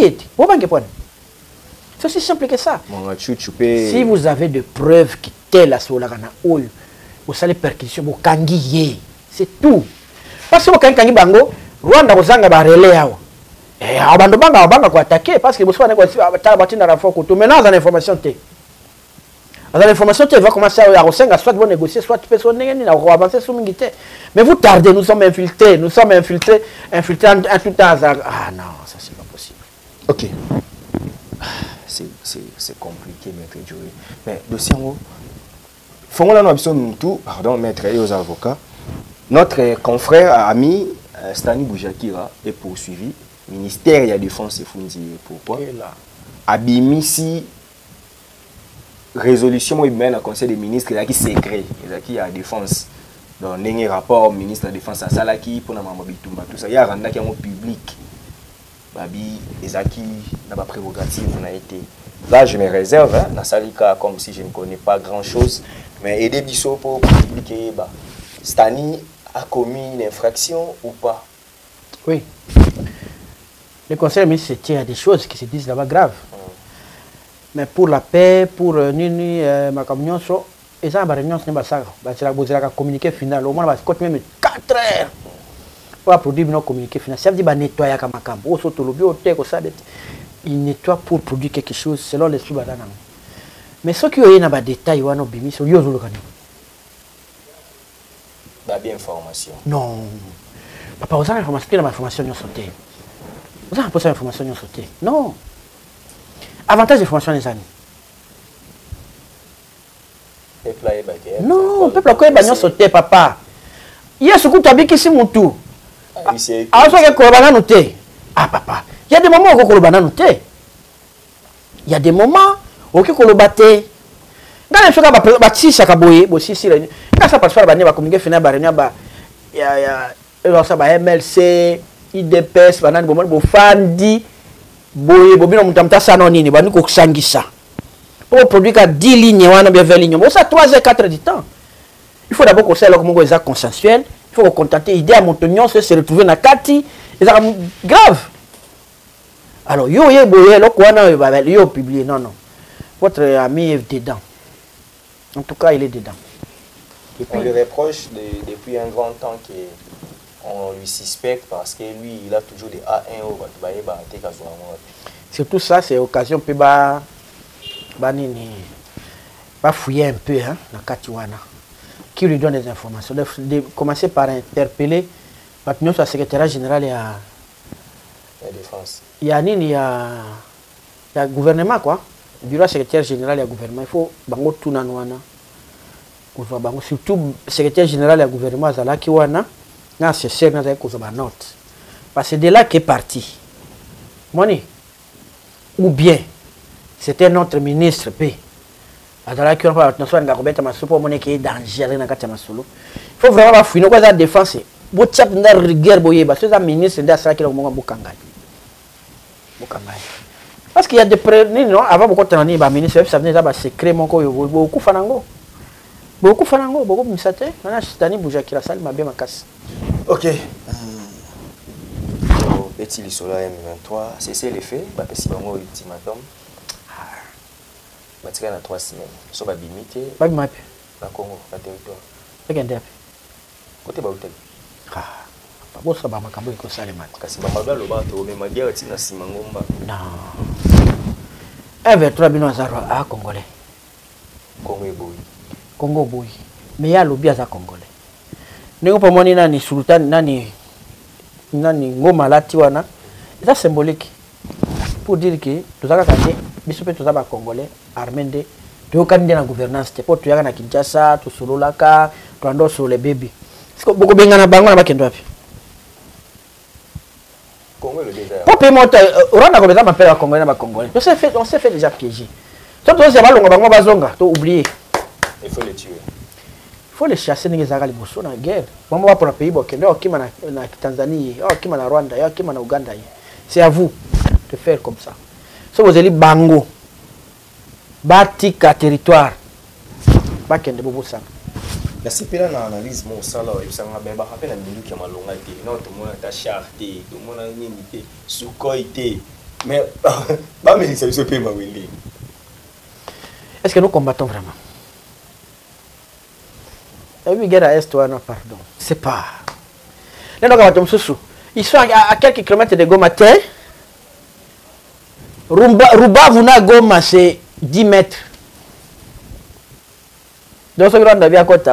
[SPEAKER 3] c'est aussi simple que ça. Si vous avez des preuves qui telle à Solagana, vous allez perquisition, vous kangiye. C'est tout. Parce que vous kangi bango, Rwanda vous anga ba relais yao. Eh, abando banga ko attaquer parce que vous soyez battu na renfort ko. Maintenant, dans l'information T. Dans l'information T va commencer à resenga soit vous négocier, soit personne n'engagé na avancer sur mingité. Mais vous tardez, nous sommes infiltrés en tout temps. Ah non, ça c'est pas possible.
[SPEAKER 2] Ok. C'est compliqué, maître Joey. Mais dossier en haut, pardon, maître et aux avocats, notre confrère, ami, Stani Boujakira, est poursuivi. Ministère de la Défense et Fundi. Pourquoi? Abimisi, résolution, il mène au Conseil des ministres, il y a qui secret, il y a qui a défense. Donc, il y a un rapport ministre de la Défense à Salaki pour tout ça. Il y a un rendu qui est public. Babi, Ezaki, n'a pas prérogative, on a été. Là, je me réserve, hein, dans Salika, comme si je ne connais pas grand-chose. Mais aider Bissot pour publier, Stani a commis une infraction ou pas?
[SPEAKER 3] Oui. Le conseil des ministres tient à des choses qui se disent là-bas graves. Mais pour la paix, pour ma communion, et ça, ma réunion, ce n'est pas ça. C'est la communiqué final. Au moins, on va même 4 heures pour produire nos communiqués final. Ça veut dire nettoyer comme un camp. Il nettoie pour produire quelque chose selon l'esprit de l'anam. Mais ce qui est dans les détails, on a bien sûr, bien
[SPEAKER 2] information.
[SPEAKER 3] Non. Papa, vous avez information, vous avez vous avez posé l'information sauté. Non. Avantage d'information des amis. Non, peuple quoi est sauté, papa. Il y a ce que tu as dit qui c'est mon tour. Ah, papa. Il y a des moments où on a noté. Il y a des moments où on a battu. Dans les choses que bâti ça kaboye, aussi si quand ça passe par la bannière, communiquer final barrière il y a ça MLC, IDPS, banane bon fandi boye bobino mutamta sana nini bani ko kusangisa. Pour produire qu'à 10 lignes wana bien 20 lignes. Bon ça 3 et 4 du temps. Il faut d'abord qu'on sache comment ça consensuel, il faut qu'on contenter idée à Montagnon se retrouver na kati, et ça grave. Alors yo boye lo kwana yo publier non. Votre ami est dedans. En tout cas, il est dedans.
[SPEAKER 2] Et puis, on lui reproche depuis un grand temps qu'on lui suspecte parce que lui, il a toujours des A1 au
[SPEAKER 3] surtout ça, c'est l'occasion pour fouiller un peu hein, dans Katiwana. Qui lui donne des informations. De commencer par interpeller le secrétaire général et la
[SPEAKER 2] défense.
[SPEAKER 3] Il y a le gouvernement quoi. Le bureau secrétaire général et le gouvernement, il faut bango tout nanwana. Surtout le secrétaire général et le gouvernement Zalaki wana na assesseur na ko za note. Parce que c'est de là qu'est parti. Moni. Ou bien, c'était notre ministre P. Alors qu'il n'y a pas de danger dans le solo. Il faut vraiment fouiller la défense. Si tu as une guerre, c'est un ministre qui a fait parce qu'il y a des prévenus, non? Avant beaucoup de temps, les ministres, ça venait d'avoir secret, beaucoup fanango. Beaucoup fanango, beaucoup de misate. Maintenant, cette année, bouger qui la salle m'a bien ma casse.
[SPEAKER 2] Ok. Petit Lissola M23, c'est les faits, parce que c'est un ultimatum. Il y a 3 semaines. So ba bimité.
[SPEAKER 3] Ba bimapi.
[SPEAKER 2] Na Congo, na territoire.
[SPEAKER 3] Ekende api.
[SPEAKER 2] Côté ba hotel.
[SPEAKER 3] Ah. Ba bossa ba makambo ko salema.
[SPEAKER 2] Kasi ba mabla loba to me magia tina sima ngomba.
[SPEAKER 3] Non. M23 bino azaro a congolais.
[SPEAKER 2] Congo boy.
[SPEAKER 3] Congo boy. Mais ya lobi aza congolais. Ningo pomoni nani sultan nani ngoma lati wana. C'est symbolique. Pour dire que tout ça quand biso pe tozaba congolais armende to kande na gouvernance te po to yaka na Kinshasa to sololaka to ando sur les bébés siko boko benga na bango na bakendo api
[SPEAKER 2] Congo le désert
[SPEAKER 3] po pe monta Rwanda ko beza mapela congolais na ba congolais on s'est fait déjà piéger to to se balonga bango bazonga to oublier
[SPEAKER 2] il faut les tuer,
[SPEAKER 3] il faut les chasser ningi zaka liboso na guerre mama ba pour un pays bokende okima na Tanzanie okima na Rwanda okima na Uganda c'est à vous de faire comme ça. Si vous allez bango, batika territoire, bakende bobo sang.
[SPEAKER 2] la CPLA na analyse mon sala et ça m'a ba rappel na mindu qui malonga té non tout monde ta charté tout monde na nité soukoité mais ba mais ça se peut ma wili.
[SPEAKER 3] Est-ce que nous combattons vraiment? Et oui, guerre à est ou non, pardon. C'est pas. Là nous combattons sous. Ils sont à quelques kilomètres de Goma. Rubavu Goma, c'est 10 mètres. Donc, ce que l'on a vu à côté,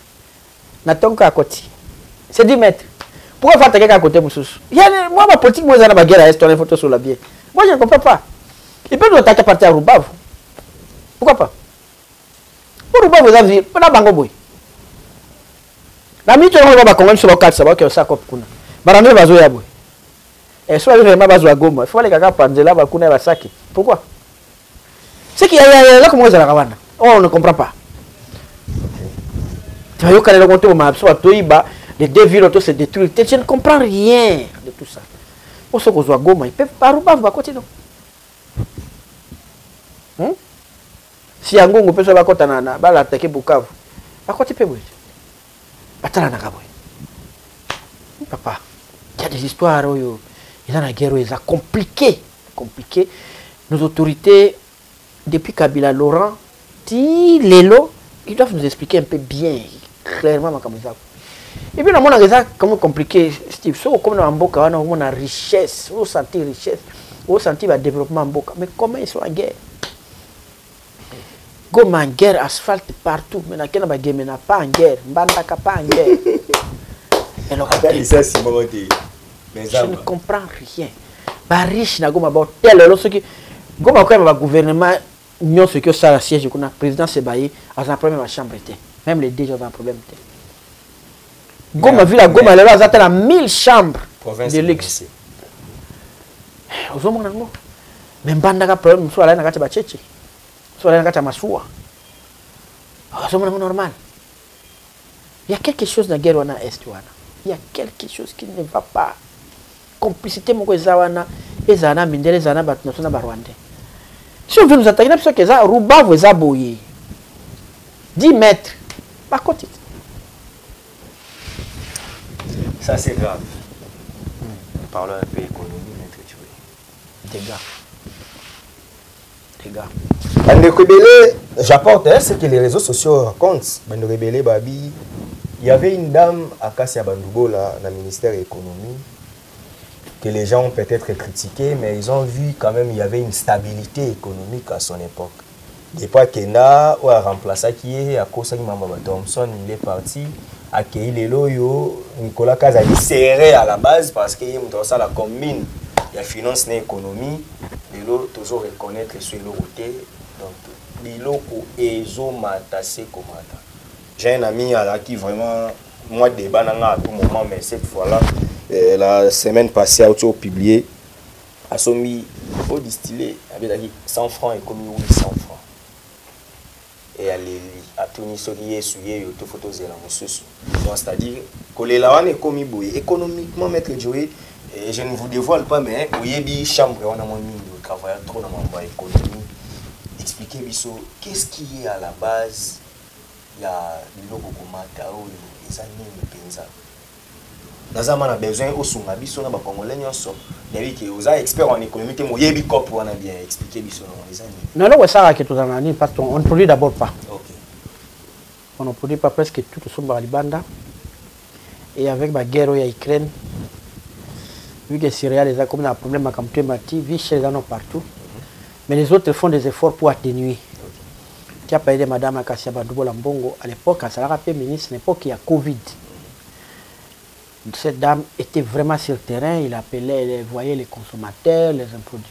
[SPEAKER 3] c'est 10 mètres. Pourquoi faire quelqu'un à côté de moi, ma politique, moi, j'ai la guerre à est, on a une photo sur la bière. Moi, je ne comprends pas. Il peut nous attaquer à partir à Rubavu. Pourquoi pas? Pour Rubavu, vous avez vu, on a bango. La minute où on va convaincre sur le cadre, ça va que ça coupe. Baramé va jouer à bout. Et soit vraiment bas à Goma, il faut aller à Panzela, Bakuna, Basaki. Pourquoi? C'est qu'il y a là comme on on ne comprend pas. Tu vas y aller compter au map, soit Toiba, les deux villes autour se détruisent. Je ne comprends rien de tout ça. Pour ceux qui sont à Goma, ils peuvent pas Rubavu à côté, non? Si un gongo peut se battre à Nana, va l'attaquer Bukavu. À côté, peut attends, papa, il y a des histoires où il y a la guerre où ils sont compliquées. Nos autorités, depuis Kabila Laurent, Lelo, ils doivent nous expliquer un peu bien, clairement, comme ça. Et puis, on a des comment compliqué, Steve. So, comme dans Mboka, on a richesse, on sentit richesse, on sentit le développement Mboka. Mais comment ils sont en guerre? Goma en guerre, asphalte partout. Mais il n'y a pas en guerre. Mbandaka pas en guerre. Je ne comprends rien. Ba riche na Goma ba tel lorsque Goma quand même gouvernement non ce que ça la siège qu'on a président Sebaï a un problème à chambre était. Même les déjà ont un problème. Goma ville à Goma là ça a 1000 chambres de luxe. Ozomona ngo. Mais mbandaka problème soit là na kati ba cheche. Soit là na kati masuwa. Ozomona ngo normal. Il y a quelque chose dans la guerre wana est wana. Il y a quelque chose qui ne va pas. Complicité moko ezawana ezana mindele ezana batnaso na barwande. Si on veut nous attaquer, c'est que ça Rubavu ezaboye. 10 mètres. Par contre.
[SPEAKER 2] Ça c'est grave. Parlons un peu économie, maître Thioé. Dégâts. Bande rebelle, j'apporte ce que les réseaux sociaux racontent. Bande rebelle babi. Il y avait une dame à Kassia Bandoubo, là, dans le ministère de l'économie, que les gens ont peut-être critiqué, mais ils ont vu quand même qu'il y avait une stabilité économique à son époque. Depuis Kenda, où a remplacé qui est à cause de Mamba Thompson, il est parti, à Keilelo, Nicolas Kazali serré à la base parce qu'il y a la combine, il y a finance et économie, et l'autre toujours reconnaître sur le côté, donc l'iloko ezo matase komata. J'ai un ami à qui vraiment, moi, débat à tout moment, mais cette fois-là, la semaine passée, a publié, a sommi au distillé, avec 100 francs et comme 800 francs. Et elle a tenu sur les souillés, les photos de la mousse. C'est-à-dire que les lawan est commis économiquement, maître Joey, et je ne vous dévoile pas, mais il y a des chambres, on a mis le travail trop dans l'économie. Expliquez qu'est-ce qui est à la base. Il y a des logos comme Matao, les années Penza. Nous avons besoin de Sungabiso, nous avons Congolais, nous avons experts en économie, nous avons bien expliqué les années.
[SPEAKER 3] Non, non, ça va que tout en année, parce qu'on ne produit d'abord pas.
[SPEAKER 2] Okay.
[SPEAKER 3] On ne produit pas presque tout au Somba Libanda. Et avec la guerre en Ukraine, vu que les céréales, ont comme un problème à Kamté Mati, Vichy, les en ont partout. Mais les autres font des efforts pour atténuer. Qui a parlé de Madame Akassia Badoubo Lambongo à l'époque, à Salarapé ministre, à l'époque il y a Covid. Cette dame était vraiment sur le terrain, il appelait, elle voyait les consommateurs, les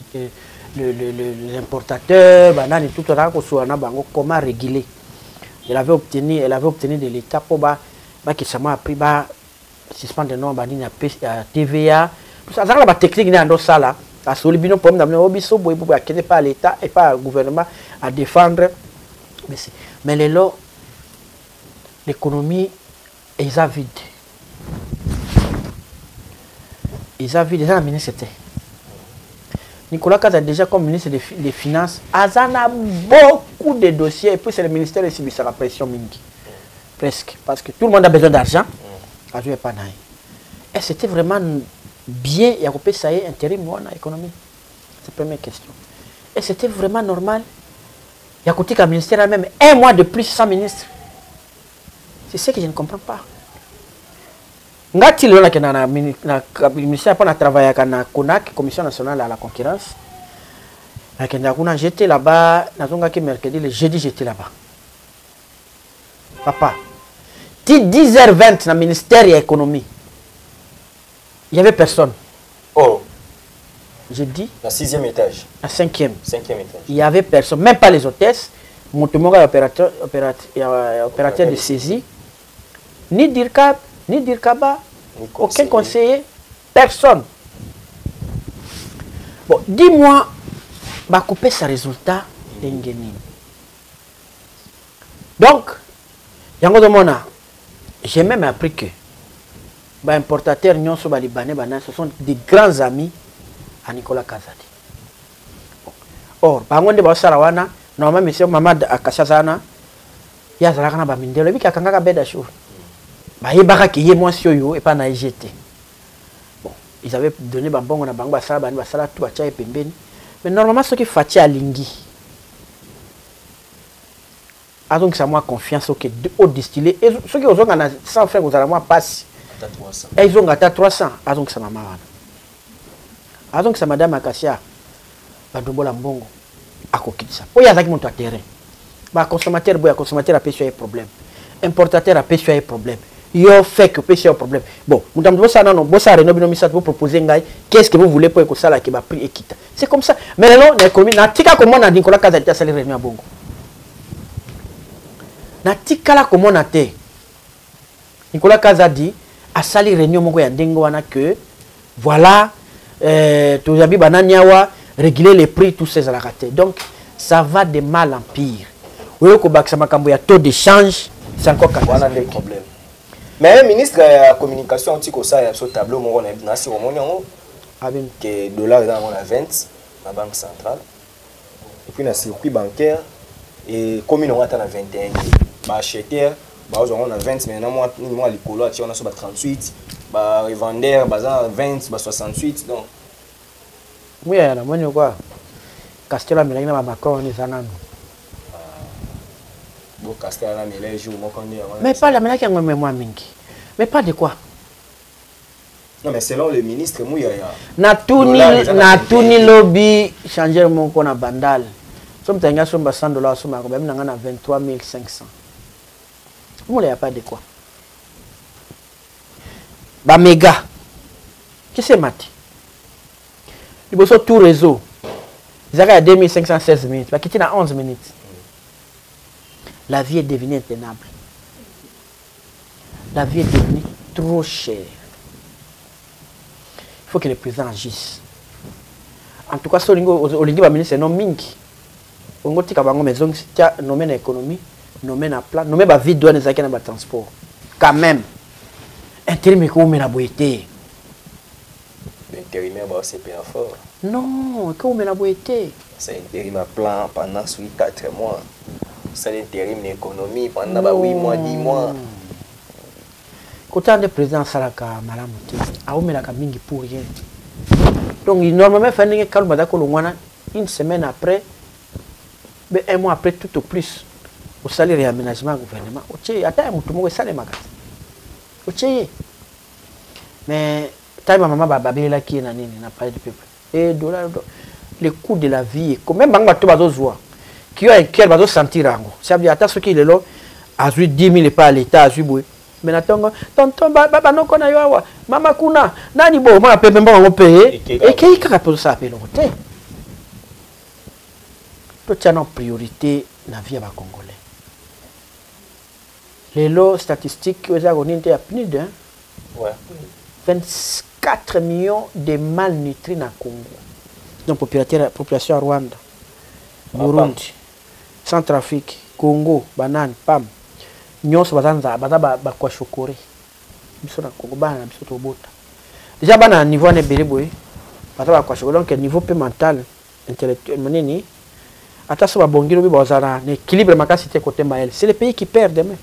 [SPEAKER 3] importateurs, banane et tout comment réguler. Elle avait obtenu de l'État pour que ça m'a appris suspendre le nom à TVA. Tout ça, c'est la technique dans ça là. Parce que le bilan pour pas l'État et pas le gouvernement à défendre. Mais l'économie est vide. Ils ont vu déjà le ministre. Nicolas Kaza déjà comme ministre des Finances, Azan a beaucoup de dossiers et puis c'est le ministère qui subit la pression mingi. Presque. Parce que tout le monde a besoin d'argent. Et c'était vraiment bien, il y a coupé ça y est, intérim dans l'économie. C'est la première question. Et c'était vraiment normal. Il y a côté qu'un ministère a même un mois de plus sans ministre. C'est ce que je ne comprends pas. Ngati lona na ministère pour travailler na CONAC, Commission nationale à la concurrence. J'étais là-bas, mercredi, le jeudi j'étais là-bas. Papa, 10h20 dans le ministère de l'économie. Il n'y avait personne.
[SPEAKER 2] Oh.
[SPEAKER 3] J'ai dit.
[SPEAKER 2] À 6e étage.
[SPEAKER 3] À 5e.
[SPEAKER 2] 5e étage.
[SPEAKER 3] Il n'y avait personne, même pas les hôtesses. Mon opérateur de saisie. Ni Dirkab, ni Dirkaba, aucun conseiller, personne. Bon, dis-moi, va couper ce résultat d'Engeni. Donc, j'ai même appris que les importateurs libanais, ce sont des grands amis à Nicolas Kazadi. Or, normalement, M. Mamad Akashazana, il y a un bamindelo, il y a un bedachou. Bon, ils avaient donné Bambongo na Bango Basala, Basala, tout à Pembeni. Mais normalement, ce qui fait à Lingui. Donc, ça m'a confiance au distillé. Et ceux qui ont 100 francs, vous allez moi passer. Et ils ont gâté 300. Donc, ça m'a marre. Donc, ça madame Akassia, Badoubo Lambongo, à Kokitsa. Il y a des gens qui ont terrain. Le consommateur a pêché un problème. Importateur a pêché un problème. Il a fait que pêcher un problème. Bon, vous proposez qu'est-ce que vous voulez pour que ça là qui va prix et quitte. C'est comme ça. Mais non, l'économie, comment on a dit Nicolas Kazadi a salé réunion à Bongo. Natikala comment on a été. Nicolas Kazadi a salé réunion Mongo ya Dengoana que voilà, tous les bananiawa réguler les prix tous ces ratés. Donc ça va de mal en pire. Vous voyez que y a taux d'échange, c'est encore
[SPEAKER 2] des problèmes. Mais le ministre de la communication, il y a ce tableau, que le dollar est dans la 20, la banque centrale. Et puis, dans le circuit bancaire, et comme on a 21, les acheteurs, on a 20, mais nous, on a 38, les vendeurs, 20, 68. Donc.
[SPEAKER 3] Oui, il y a quoi Castella, mais il y a Macron, il y a mais pas la ménage qui a une mémoire mingi. Mais pas de quoi.
[SPEAKER 2] Non, mais selon le ministre,
[SPEAKER 3] Natuni lobby changer mon compte à Bandal. Somme t'as sur $100, somme à même n'a 23 500. Moi, il n'y a pas de quoi. Bah, méga. Qui c'est Mati? Il y a tout réseau. Ils arrivent à 2516 minutes. Bah, qui est à 11 minutes. La vie est devenue intenable. La vie est devenue trop chère. faut que le président agisse. En tout cas, si Olingi va ministre non mingi. On va dire que maison nommé dans l'économie, nommé dans plan, nommé dans vie douane dans le transport. Quand même, intérim comme la boîte.
[SPEAKER 2] L'intérim c'est bien fort.
[SPEAKER 3] Non, comme la boîte.
[SPEAKER 2] C'est intérim à plan pendant 4 mois. C'est l'intérim l'économie pendant 8 mois, 10 mois.
[SPEAKER 3] Quand le président Salaka Malamuti, a omis la cabine pour rien. Donc, normalement, il fallait que une semaine après, un mois après, tout au plus, au salaire et aménagement gouvernement. Mais, taille maman babé là qui est n'a pas de peuple. Et le coût de la vie, quand même, qui a un cœur, va sentir. Ça veut dire que ceux qui est là, a 10 000 pas à l'État, a mais tonton non kona yawa mama kuna nani bo ma pepe mba payer et qui capable ça appeler l'hôtel tout tient en priorité la vie à congolais les lots statistiques aux agonines à PNUD hein 24 millions de malnutris na Congo donc population Rwanda Burundi Centrafrique Congo banane pam nyonso bazanza ba kwa chokore biso na Congo bana biso to bota déjà bana niveau ne beleboy ba kwa chokore donc niveau peu mental intellectuel manini ata so ba bongiro bi bazana ne équilibre makasi te côté mael c'est le pays qui perd demain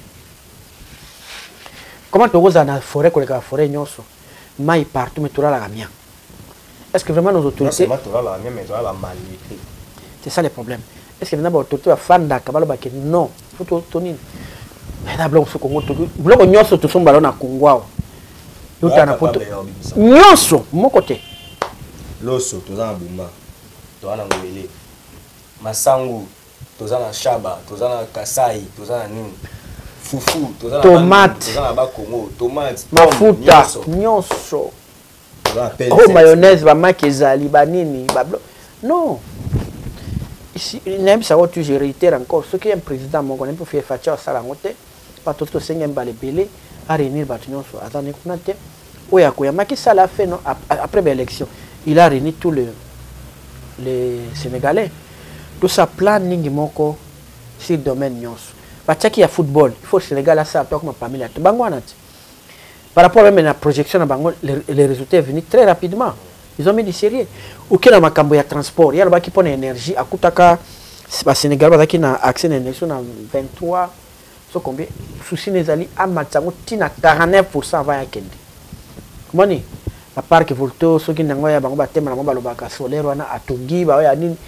[SPEAKER 3] comment to goza na forêt ko la forêt nyonso mai partout mais tola la gamia est-ce que vraiment nos autorités
[SPEAKER 2] non c'est tola la gamia mais tola la malnutri
[SPEAKER 3] c'est ça le problème est-ce que vraiment ba autorité ba fanda kabalo ba ke non faut tonini d'abord ce Congo tout bloc nyonso tout son ballon na Congo yota na poto nyonso mon côté
[SPEAKER 2] loso tozana bumba tozana ngwele masangu tozana shaba tozana kasai tozana nini fufu tozana
[SPEAKER 3] tomate
[SPEAKER 2] tozana ba Congo tomate
[SPEAKER 3] mafuta nyonso oh mayonnaise ba makezali ba nini ba non ici n'aime ça tu je réitère encore ce qui est un président mon connaît pour faire fatia sala ngote pas tout ce sengem ba lebele à réunir ba nyonso atane kuna te oya ko ya Macky Sall a fait non après l'élection il a réuni tous les Sénégalais tout ça planning moko sur domaine nyonso ba tchaki ya football il faut le Sénégal ça toi comme parmi la bangwana par rapport même à la projection bango les résultats est venu très rapidement ils ont mis du sérieux auquel na makambo ya transport ya ba ki pona énergie akutaka ba Sénégal ba ki na accès na énergie na 23 so combien souci nezali amatsango tina 49% va ya kende moni à part que volto so ki nango ya bango ba tema na ba lobaka solaire wana atongi ba ya nini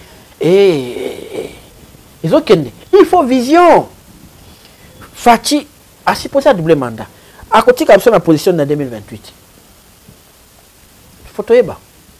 [SPEAKER 3] ils ont kende il faut vision Fachi a supposé à double mandat à côté comme ça na position en 2028 faut toyeba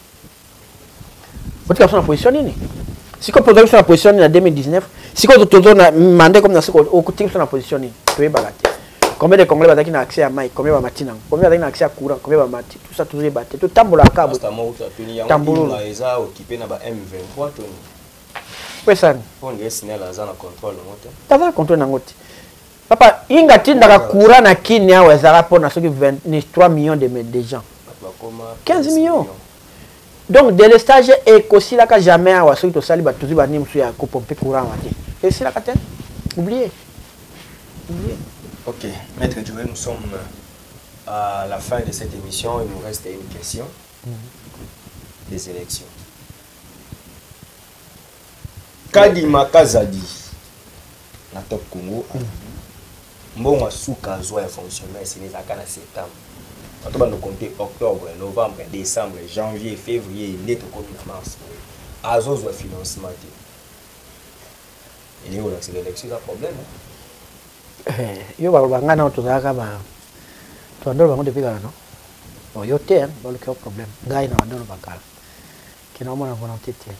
[SPEAKER 3] faut que ça na position nini si qu'on pose la position en 2019 si qu'on te na mandat comme na au côté sur la position nini toyeba gâté combien de Congolais bazaki na accès à mai combien ba matina combien bazaki na accès à courant combien ba mati tout ça toujours batté tout tambola kabo tambola
[SPEAKER 2] eza occupé na ba M23 toni
[SPEAKER 3] pesa
[SPEAKER 2] on est signé la zone contrôle ngote
[SPEAKER 3] taza contrôle na ngote papa inga tinda courant na Kenya wezara pona soki 23 millions de gens 15 millions donc de l'estage et aussi là que jamais à wasoki to sali ba tuzi ba nimsu ya ko pomper courant wate et c'est la katene oubliez.
[SPEAKER 2] Ok, Maître Djouré, nous sommes à la fin de cette émission. Il nous reste une question des élections. Kadima Kazadi, na top Congo, bon souka zoa fonctionnaire, c'est les accords en septembre. On va nous compter octobre, novembre, décembre, janvier, février, net comme mars. Azos doit financement. Il y a c'est l'élection, c'est un problème.
[SPEAKER 3] Yo balobanga na tozaka ba tondolo bango depuis kala non bon yo te ba le problème ngai na bandolo bakala qui na mona volonté te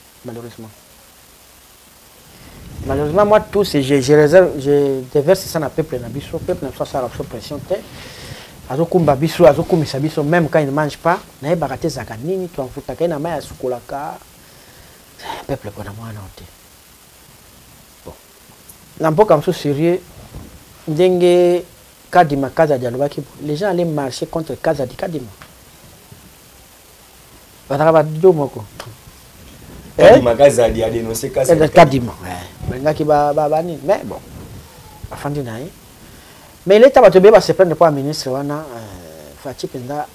[SPEAKER 3] malheureusement moi tout c'est je réserve je déverse ça na peuple na biso peuple na ça la pression te azokumba biso azokumisa biso même quand il ne mange pas na ba raté zaka nini to enfuta kai na maya sukolaka peuple kona mwana te bon na mboka mso sérieux Dengue Kadima Kaza Dialobaki, les gens allaient marcher contre Kaza di Kadima. Badara Dido moko.
[SPEAKER 2] Kadima Kazadi a dénoncé
[SPEAKER 3] Kadima. Bengaki bani. Mais bon. Afandi naï. Mais l'État va te bien se prendre pour un ministre wana Fati Penda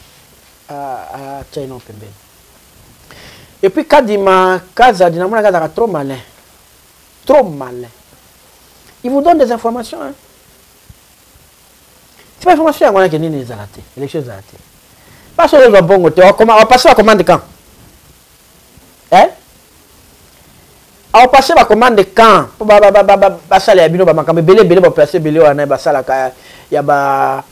[SPEAKER 3] à China Pembe. Et puis Kadima Kazadi na mona kazaka trop malin. Trop malin. Il vous donne des informations hein. C'est pas information à moi qui n'est pas raté. Élection raté. Pas sur le bon côté. On va passer à la commande quand. Hein? On va passer à la commande quand. Pour passer à bino ba makambe belé placer belé wana ba sala ka ya ba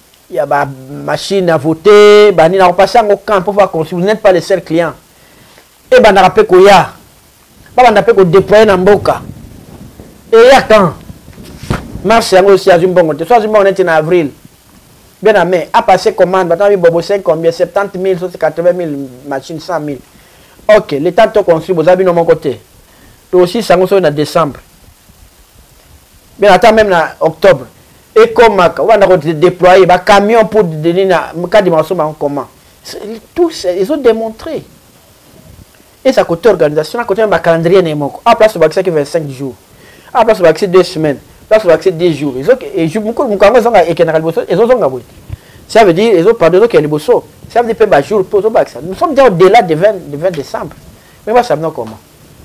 [SPEAKER 3] machine à voter ba ni na passer au camp pour voir que vous n'êtes pas le seul client. Et ba na rapé ko ya. Ba na rapé ko déployer na mboka. Et ya quand marche aussi à un bon côté. Soit on est en avril. Bien à main, à passer commande, maintenant il bobo 5 combien 70 000, 80 000 machines, 100 000. Ok, l'État te construit, vous avez de mon côté. Toi aussi, ça nous en décembre. Bien attends même en octobre. Et comme on va déployer un camion pour donner un cas de dimension en commun. Tous, ils ont démontré. Et ça côté organisation, à côté un calendrier, à place de vaccin qui 25 jours. À place de vaccin 2 semaines. Ça c'est 10 jours. Ils ont ça veut dire ils ont parlé de bosso. Ça veut dire pas jour pour vaccin. Nous sommes déjà au-delà de 20 décembre. Mais moi ça me comment.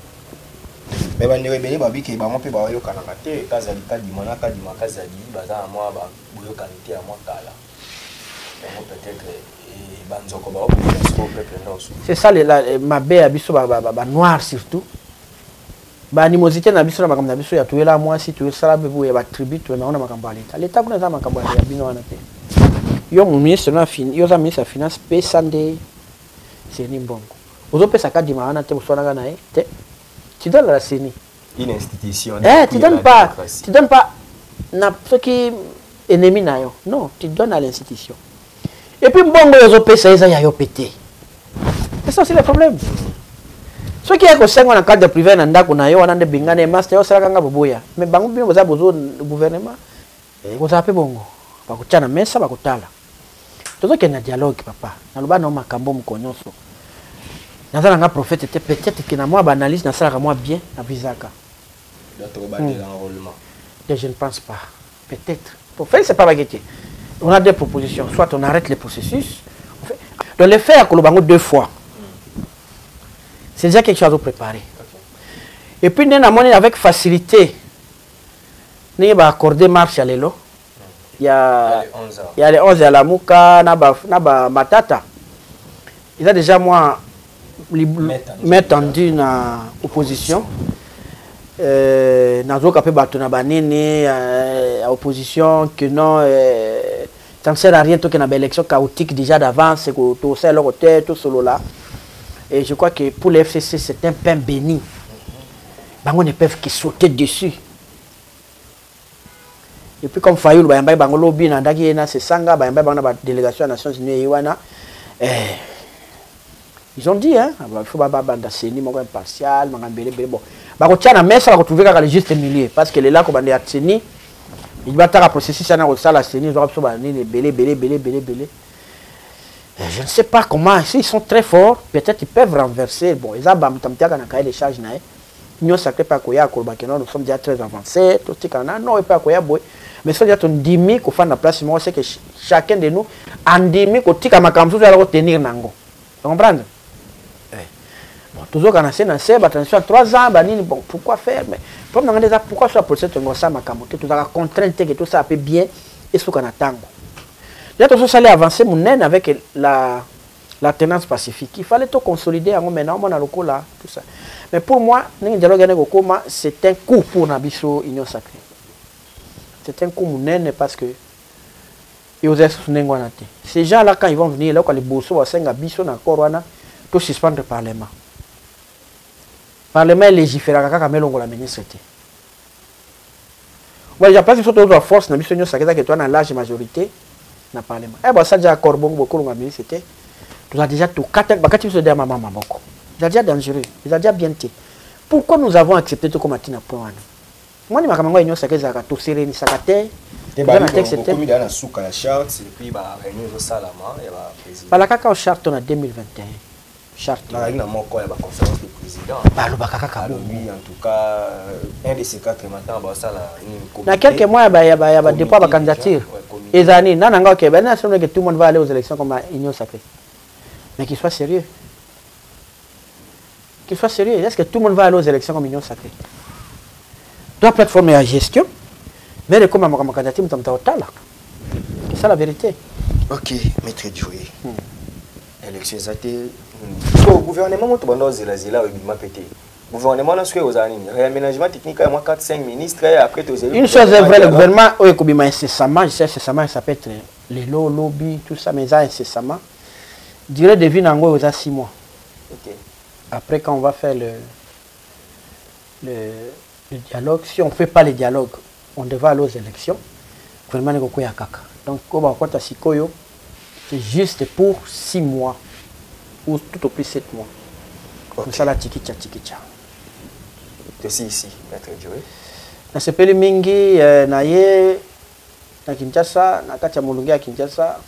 [SPEAKER 2] Mais ba ne rebele ba biki ba mo pe ba yo kana te Kazali Kadima Kazali baza moi ba boyo kanité à moi kala. Donc peut-être banzoko ba c'est
[SPEAKER 3] ça ma bé à biso ba noir surtout. Ba animosité na biso na makambo na biso ya tuela moi si tu sala bebu ya ba tribu tu na ona makambo aleta leta kuna za makambo ya bino wana te yo ministre na fin yo za ministre finance pe sande c'est ni bongo ozo pesa Kadima wana te usona kana te tu donnes la CENI
[SPEAKER 2] une institution
[SPEAKER 3] tu donnes pas na ce qui ennemi na yo non tu donnes à l'institution et puis bongo ozo pesa eza ya yo pété c'est ça c'est le problème. Ce qui est que c'est un cadre privé, on a eu un bingane master, on s'est rendu boya. Mais bango bien vous avez besoin du gouvernement. Vous avez bongo. Pas que tu as mais ça va coûter là. Tout ça qui est un dialogue papa. Na luba na makambo mkonyoso. Na ça nga prophète était peut-être que na moi analyse na ça moi bien na visaka. Je ne pense pas. Peut-être. Pour faire c'est pas baguette. On a des propositions. Soit on arrête le processus. De le faire que le bango 2 fois. C'est déjà quelque chose à préparer. Okay. Et puis, nous avons avec facilité, nous avons accordé marche à l'élo. Il y a les 11 à la Mouka, Matata. Il a déjà, moi, tendu dans l'opposition. Nous avons capé battre l'opposition que non, ça ne sert à rien qu'il y ait une élection chaotique déjà d'avance, que tout ça, tout solo là. Et je crois que pour les FCC, c'est un pain béni. On ne peut que sauter dessus. Et puis comme Fayoul, délégation des Nations Unies, ils ont dit, hein, il faut pas CENI, impartial, bon. Mais ça va retrouver le juste milieu. Parce que les là, comme on est CENI, il va faire un processus, la CENI, ils ont je ne sais pas comment, s'ils sont très forts, peut-être ils peuvent renverser. Bon, ils ont un cahier de charge. Nous sommes déjà très avancés. Non, pas mais ça, on dit qu'on fait la place, moi, c'est que chacun de nous a dit qu'on va retenir. Vous comprenez? Bon, toujours quand on a attention, 3 ans, bon, pourquoi faire? Mais pourquoi ça pour cette tout ça contrainte que tout ça peut bien et ce qu'on attend. Il y a tout ça avancer avec la tenance pacifique. Il fallait tout consolider maintenant, on a le coup là, tout ça. Mais pour moi, c'est un coup pour Nabiso Union Sacrée. C'est un coup parce que ces gens-là, quand ils vont venir, là, quand les bourgeois vont s'engager Nabiso dans le Corona, tout suspendre le Parlement. Le Parlement est légiféré quand la ministre était. Moi, je pense qu'il faut toute la force Nabiso Union Sacrée que toi, dans la large majorité. Na parlement. Eh ben ça déjà corbon beaucoup on a mis c'était. Tu as déjà tout quatre bakati se dire maman maboko. C'est déjà dangereux. C'est déjà bien té. Pourquoi nous avons accepté tout comme atina point. Moi ni makamanga inyo sakeza ka to sereni sakate.
[SPEAKER 2] Dans la texte c'était. Comme il y a la souka la charte et puis ba réunion au salama et ba président.
[SPEAKER 3] Bala kaka au charte en 2021. charte.
[SPEAKER 2] Il y a une conférence du président. En tout cas, un de ces 4 matins, ça
[SPEAKER 3] dans quelques mois, il y a des points de candidature. Et Zani, que tout le monde va aller aux élections comme Union Sacrée. Mais qu'il soit sérieux. Qu'il soit sérieux. Est-ce que tout le monde va aller aux élections comme Union Sacrée? Doit plateforme à gestion. Mais comme ma candidature, c'est ça la vérité.
[SPEAKER 2] Ok, maître Djoué. Élection zatée. Le gouvernement, tout le monde a pété. Le gouvernement a fait réaménagement technique, il y a 4-5 ministres. Après,
[SPEAKER 3] une chose est vraie, le gouvernement, incessamment, je sais incessamment, ça peut être les lobbies, tout ça, mais ça incessamment. Durée de vie, il y a 6 mois.
[SPEAKER 2] Okay.
[SPEAKER 3] Après, quand on va faire le dialogue, si on ne fait pas le dialogue, on devrait aller aux élections. Le gouvernement est kaka. Donc, c'est juste pour 6 mois. Ou tout au plus 7 mois. Okay. Comme ça, la tikicha.
[SPEAKER 2] C'est ici, maître Djoué.
[SPEAKER 3] Dans ce pays mingi, na Kinshasa, na kati ya Mulungu ya Kinshasa,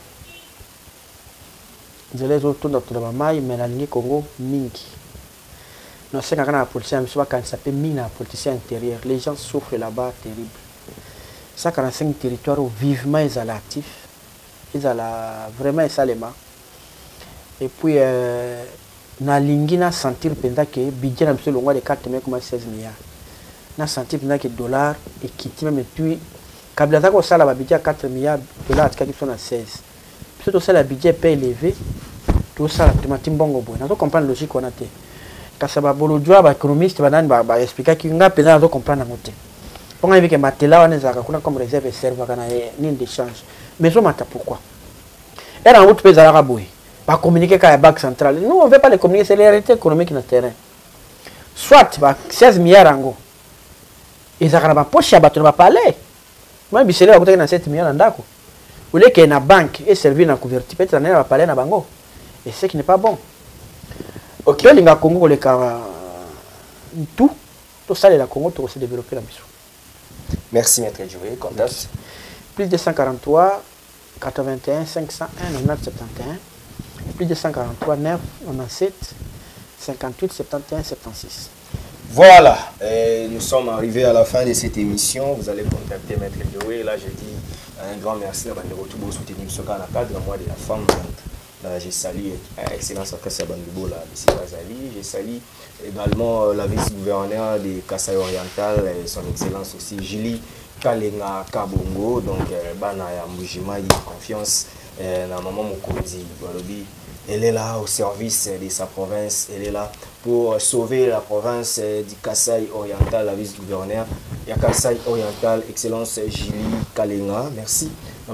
[SPEAKER 3] nzela ezotonda mai, mais na lingi Congo mingi. Nous sommes quand politicien, ça peut miner politicien intérieur. Les gens souffrent là-bas terrible. Ça 45 territoires vivement isolatifs, ils ont vraiment isolément. Et puis na lingi na sentir pendant que budget na biso longwa de 4,16 milliards. Na sentir pendant que dollars et quitte même puis kabila za ko sala ba budget 4 milliards dollars qui sont à 16. Plutôt ça la budget pas élevé, tout ça la thématique bongo boy. Na to comprendre logique on a té. Kasaba bolo jwa ba économiste ba expliquer que nga pendant to comprendre ngote. Ponga hivi que matela on ezaka kuna comme réserve serve kana ni d'échange. Mais on mata pourquoi? Era en route pesa la boy. Pas communiquer avec la banque centrale. Nous, on ne veut pas les communiquer, c'est la réalité économique dans le terrain. Soit 16 milliards en gros. Ils ont pas poche à battre, on va parler. Moi, je suis là, dans 7 milliards en d'accord. Vous voulez qu'il y ait une banque et servir dans la couverture, peut-être qu'on va parler dans bango. Et c'est ce qui n'est pas bon. Ok, les gars, Congo, les cas, tout ça, les Congo, tout se développer la mission.
[SPEAKER 2] Merci, maître Djoué. Contact.
[SPEAKER 3] Plus de 143, 81, 501, 90, 71. Plus de 143, 9, 97, 58, 71, 76.
[SPEAKER 2] Voilà, nous sommes arrivés à la fin de cette émission. Vous allez contacter Maître Djoué. Là, je dis un grand merci à Banderotubo soutenir ce cas dans le cadre mois de la femme. J'ai salué Excellence Akassa Bandubo, j'ai salué également la vice-gouverneur de Kasaï Oriental, son Excellence aussi, Julie Kalenga Kabongo. Donc, Bana Moujima, il a confiance. La maman Mokonzi, elle est là au service de sa province, elle est là pour sauver la province du Kasaï Oriental, la vice-gouverneur. Il y a Kasaï Oriental, Excellence Julie Kalenga, merci.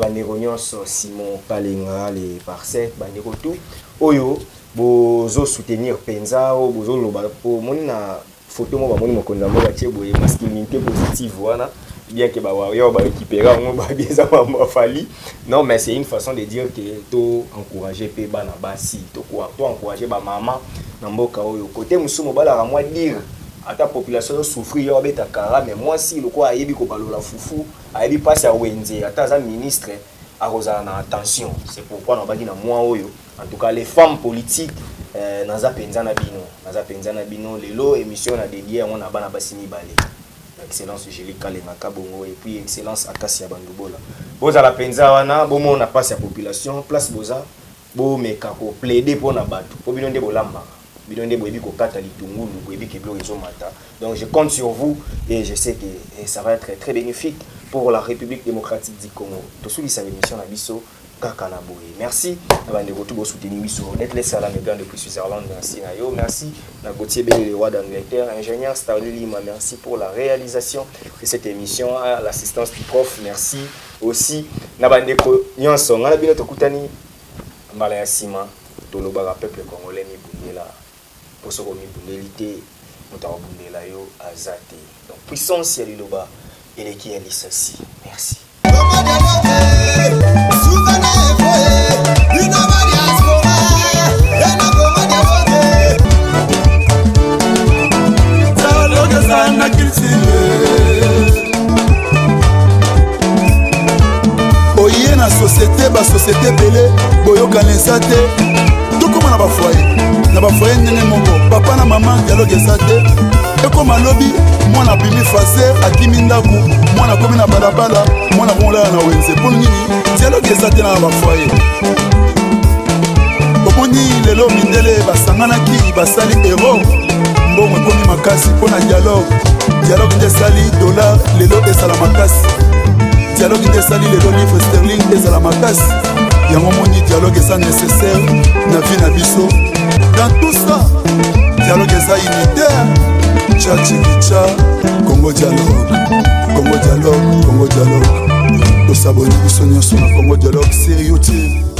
[SPEAKER 2] Simon Kalenga, les parcelles, tout. Oyo, bozo soutenir Penza, bozo loba, pour mon photo, moi, mon masculinité positive, voilà. Bien que Bawario va récupérer non, mais c'est une façon de dire que tu encourager Peba Nabasi, tu encourager maman Namboka Oyo. Côté Moussoumo Bala, moi dire à ta population souffrir, mais moi si le quoi Ayebi Kobalola Foufou, Ayebi passe à Wenze, à ta ministre, à Rosana, attention. C'est pourquoi on va dire moi Oyo. En tout cas, les femmes politiques, Naza Penzana Bino, les lots émissions à dédié, on a Banabasini Balé. Excellence Julie Kalenga Kabongo et puis Excellence Akassia Bandubola. Boza la penza wana, bomo on a passé la population, place boza, bo mekako plaider pour na batu. Po binonde bolamba. Binonde boebi ko kata litungulu, boebi ke blozo mata. Donc je compte sur vous et je sais que ça va être très bénéfique pour la République démocratique du Congo. To suli sa émission na biso Kakana Boye. Merci à Banderotubo soutenir biso. D'être laissé à la mégan depuis Switzerland, merci Nayo. Merci à Gauthier Bélé, le roi d'Angleterre, ingénieur Starly Lima, merci pour la réalisation de cette émission, à l'assistance du prof, merci aussi. Nabandeko Nyonson, on a bien notre Koutani, Malaya Sima, Tolobara peuple congolais, Mibundela, pour ce qu'on Mibundelité, Motarabundela yo, Azate. Donc puissance Yaliloba, et les qui est ici. Merci.
[SPEAKER 1] Oye na société, ba société belé, boyoka nesa te, tout comme on a ba foyer. na bafoye ndenge moko papa na mama dialogue eza te ekoma lobi mwana abimi fase akimi ndako mwana akomi na balabala mwana akomolala na wenze mpo nini dialogue eza te na bafoye omoni lelo mindele basanganaki basali ero mbongo ekomi makasi mpo na dialogue nde esali dollar lelo ezala makasi dialogue nde esali lelo livre sterling ezala makasi yango moni dialogue eza nécessaire na vie na biso dans tout ça dialogue eza unitaire chachikicha Congo dialogue Congo dialogue Congo dialogue tosaboni biso nyonso na Congo dialogue sur YouTube.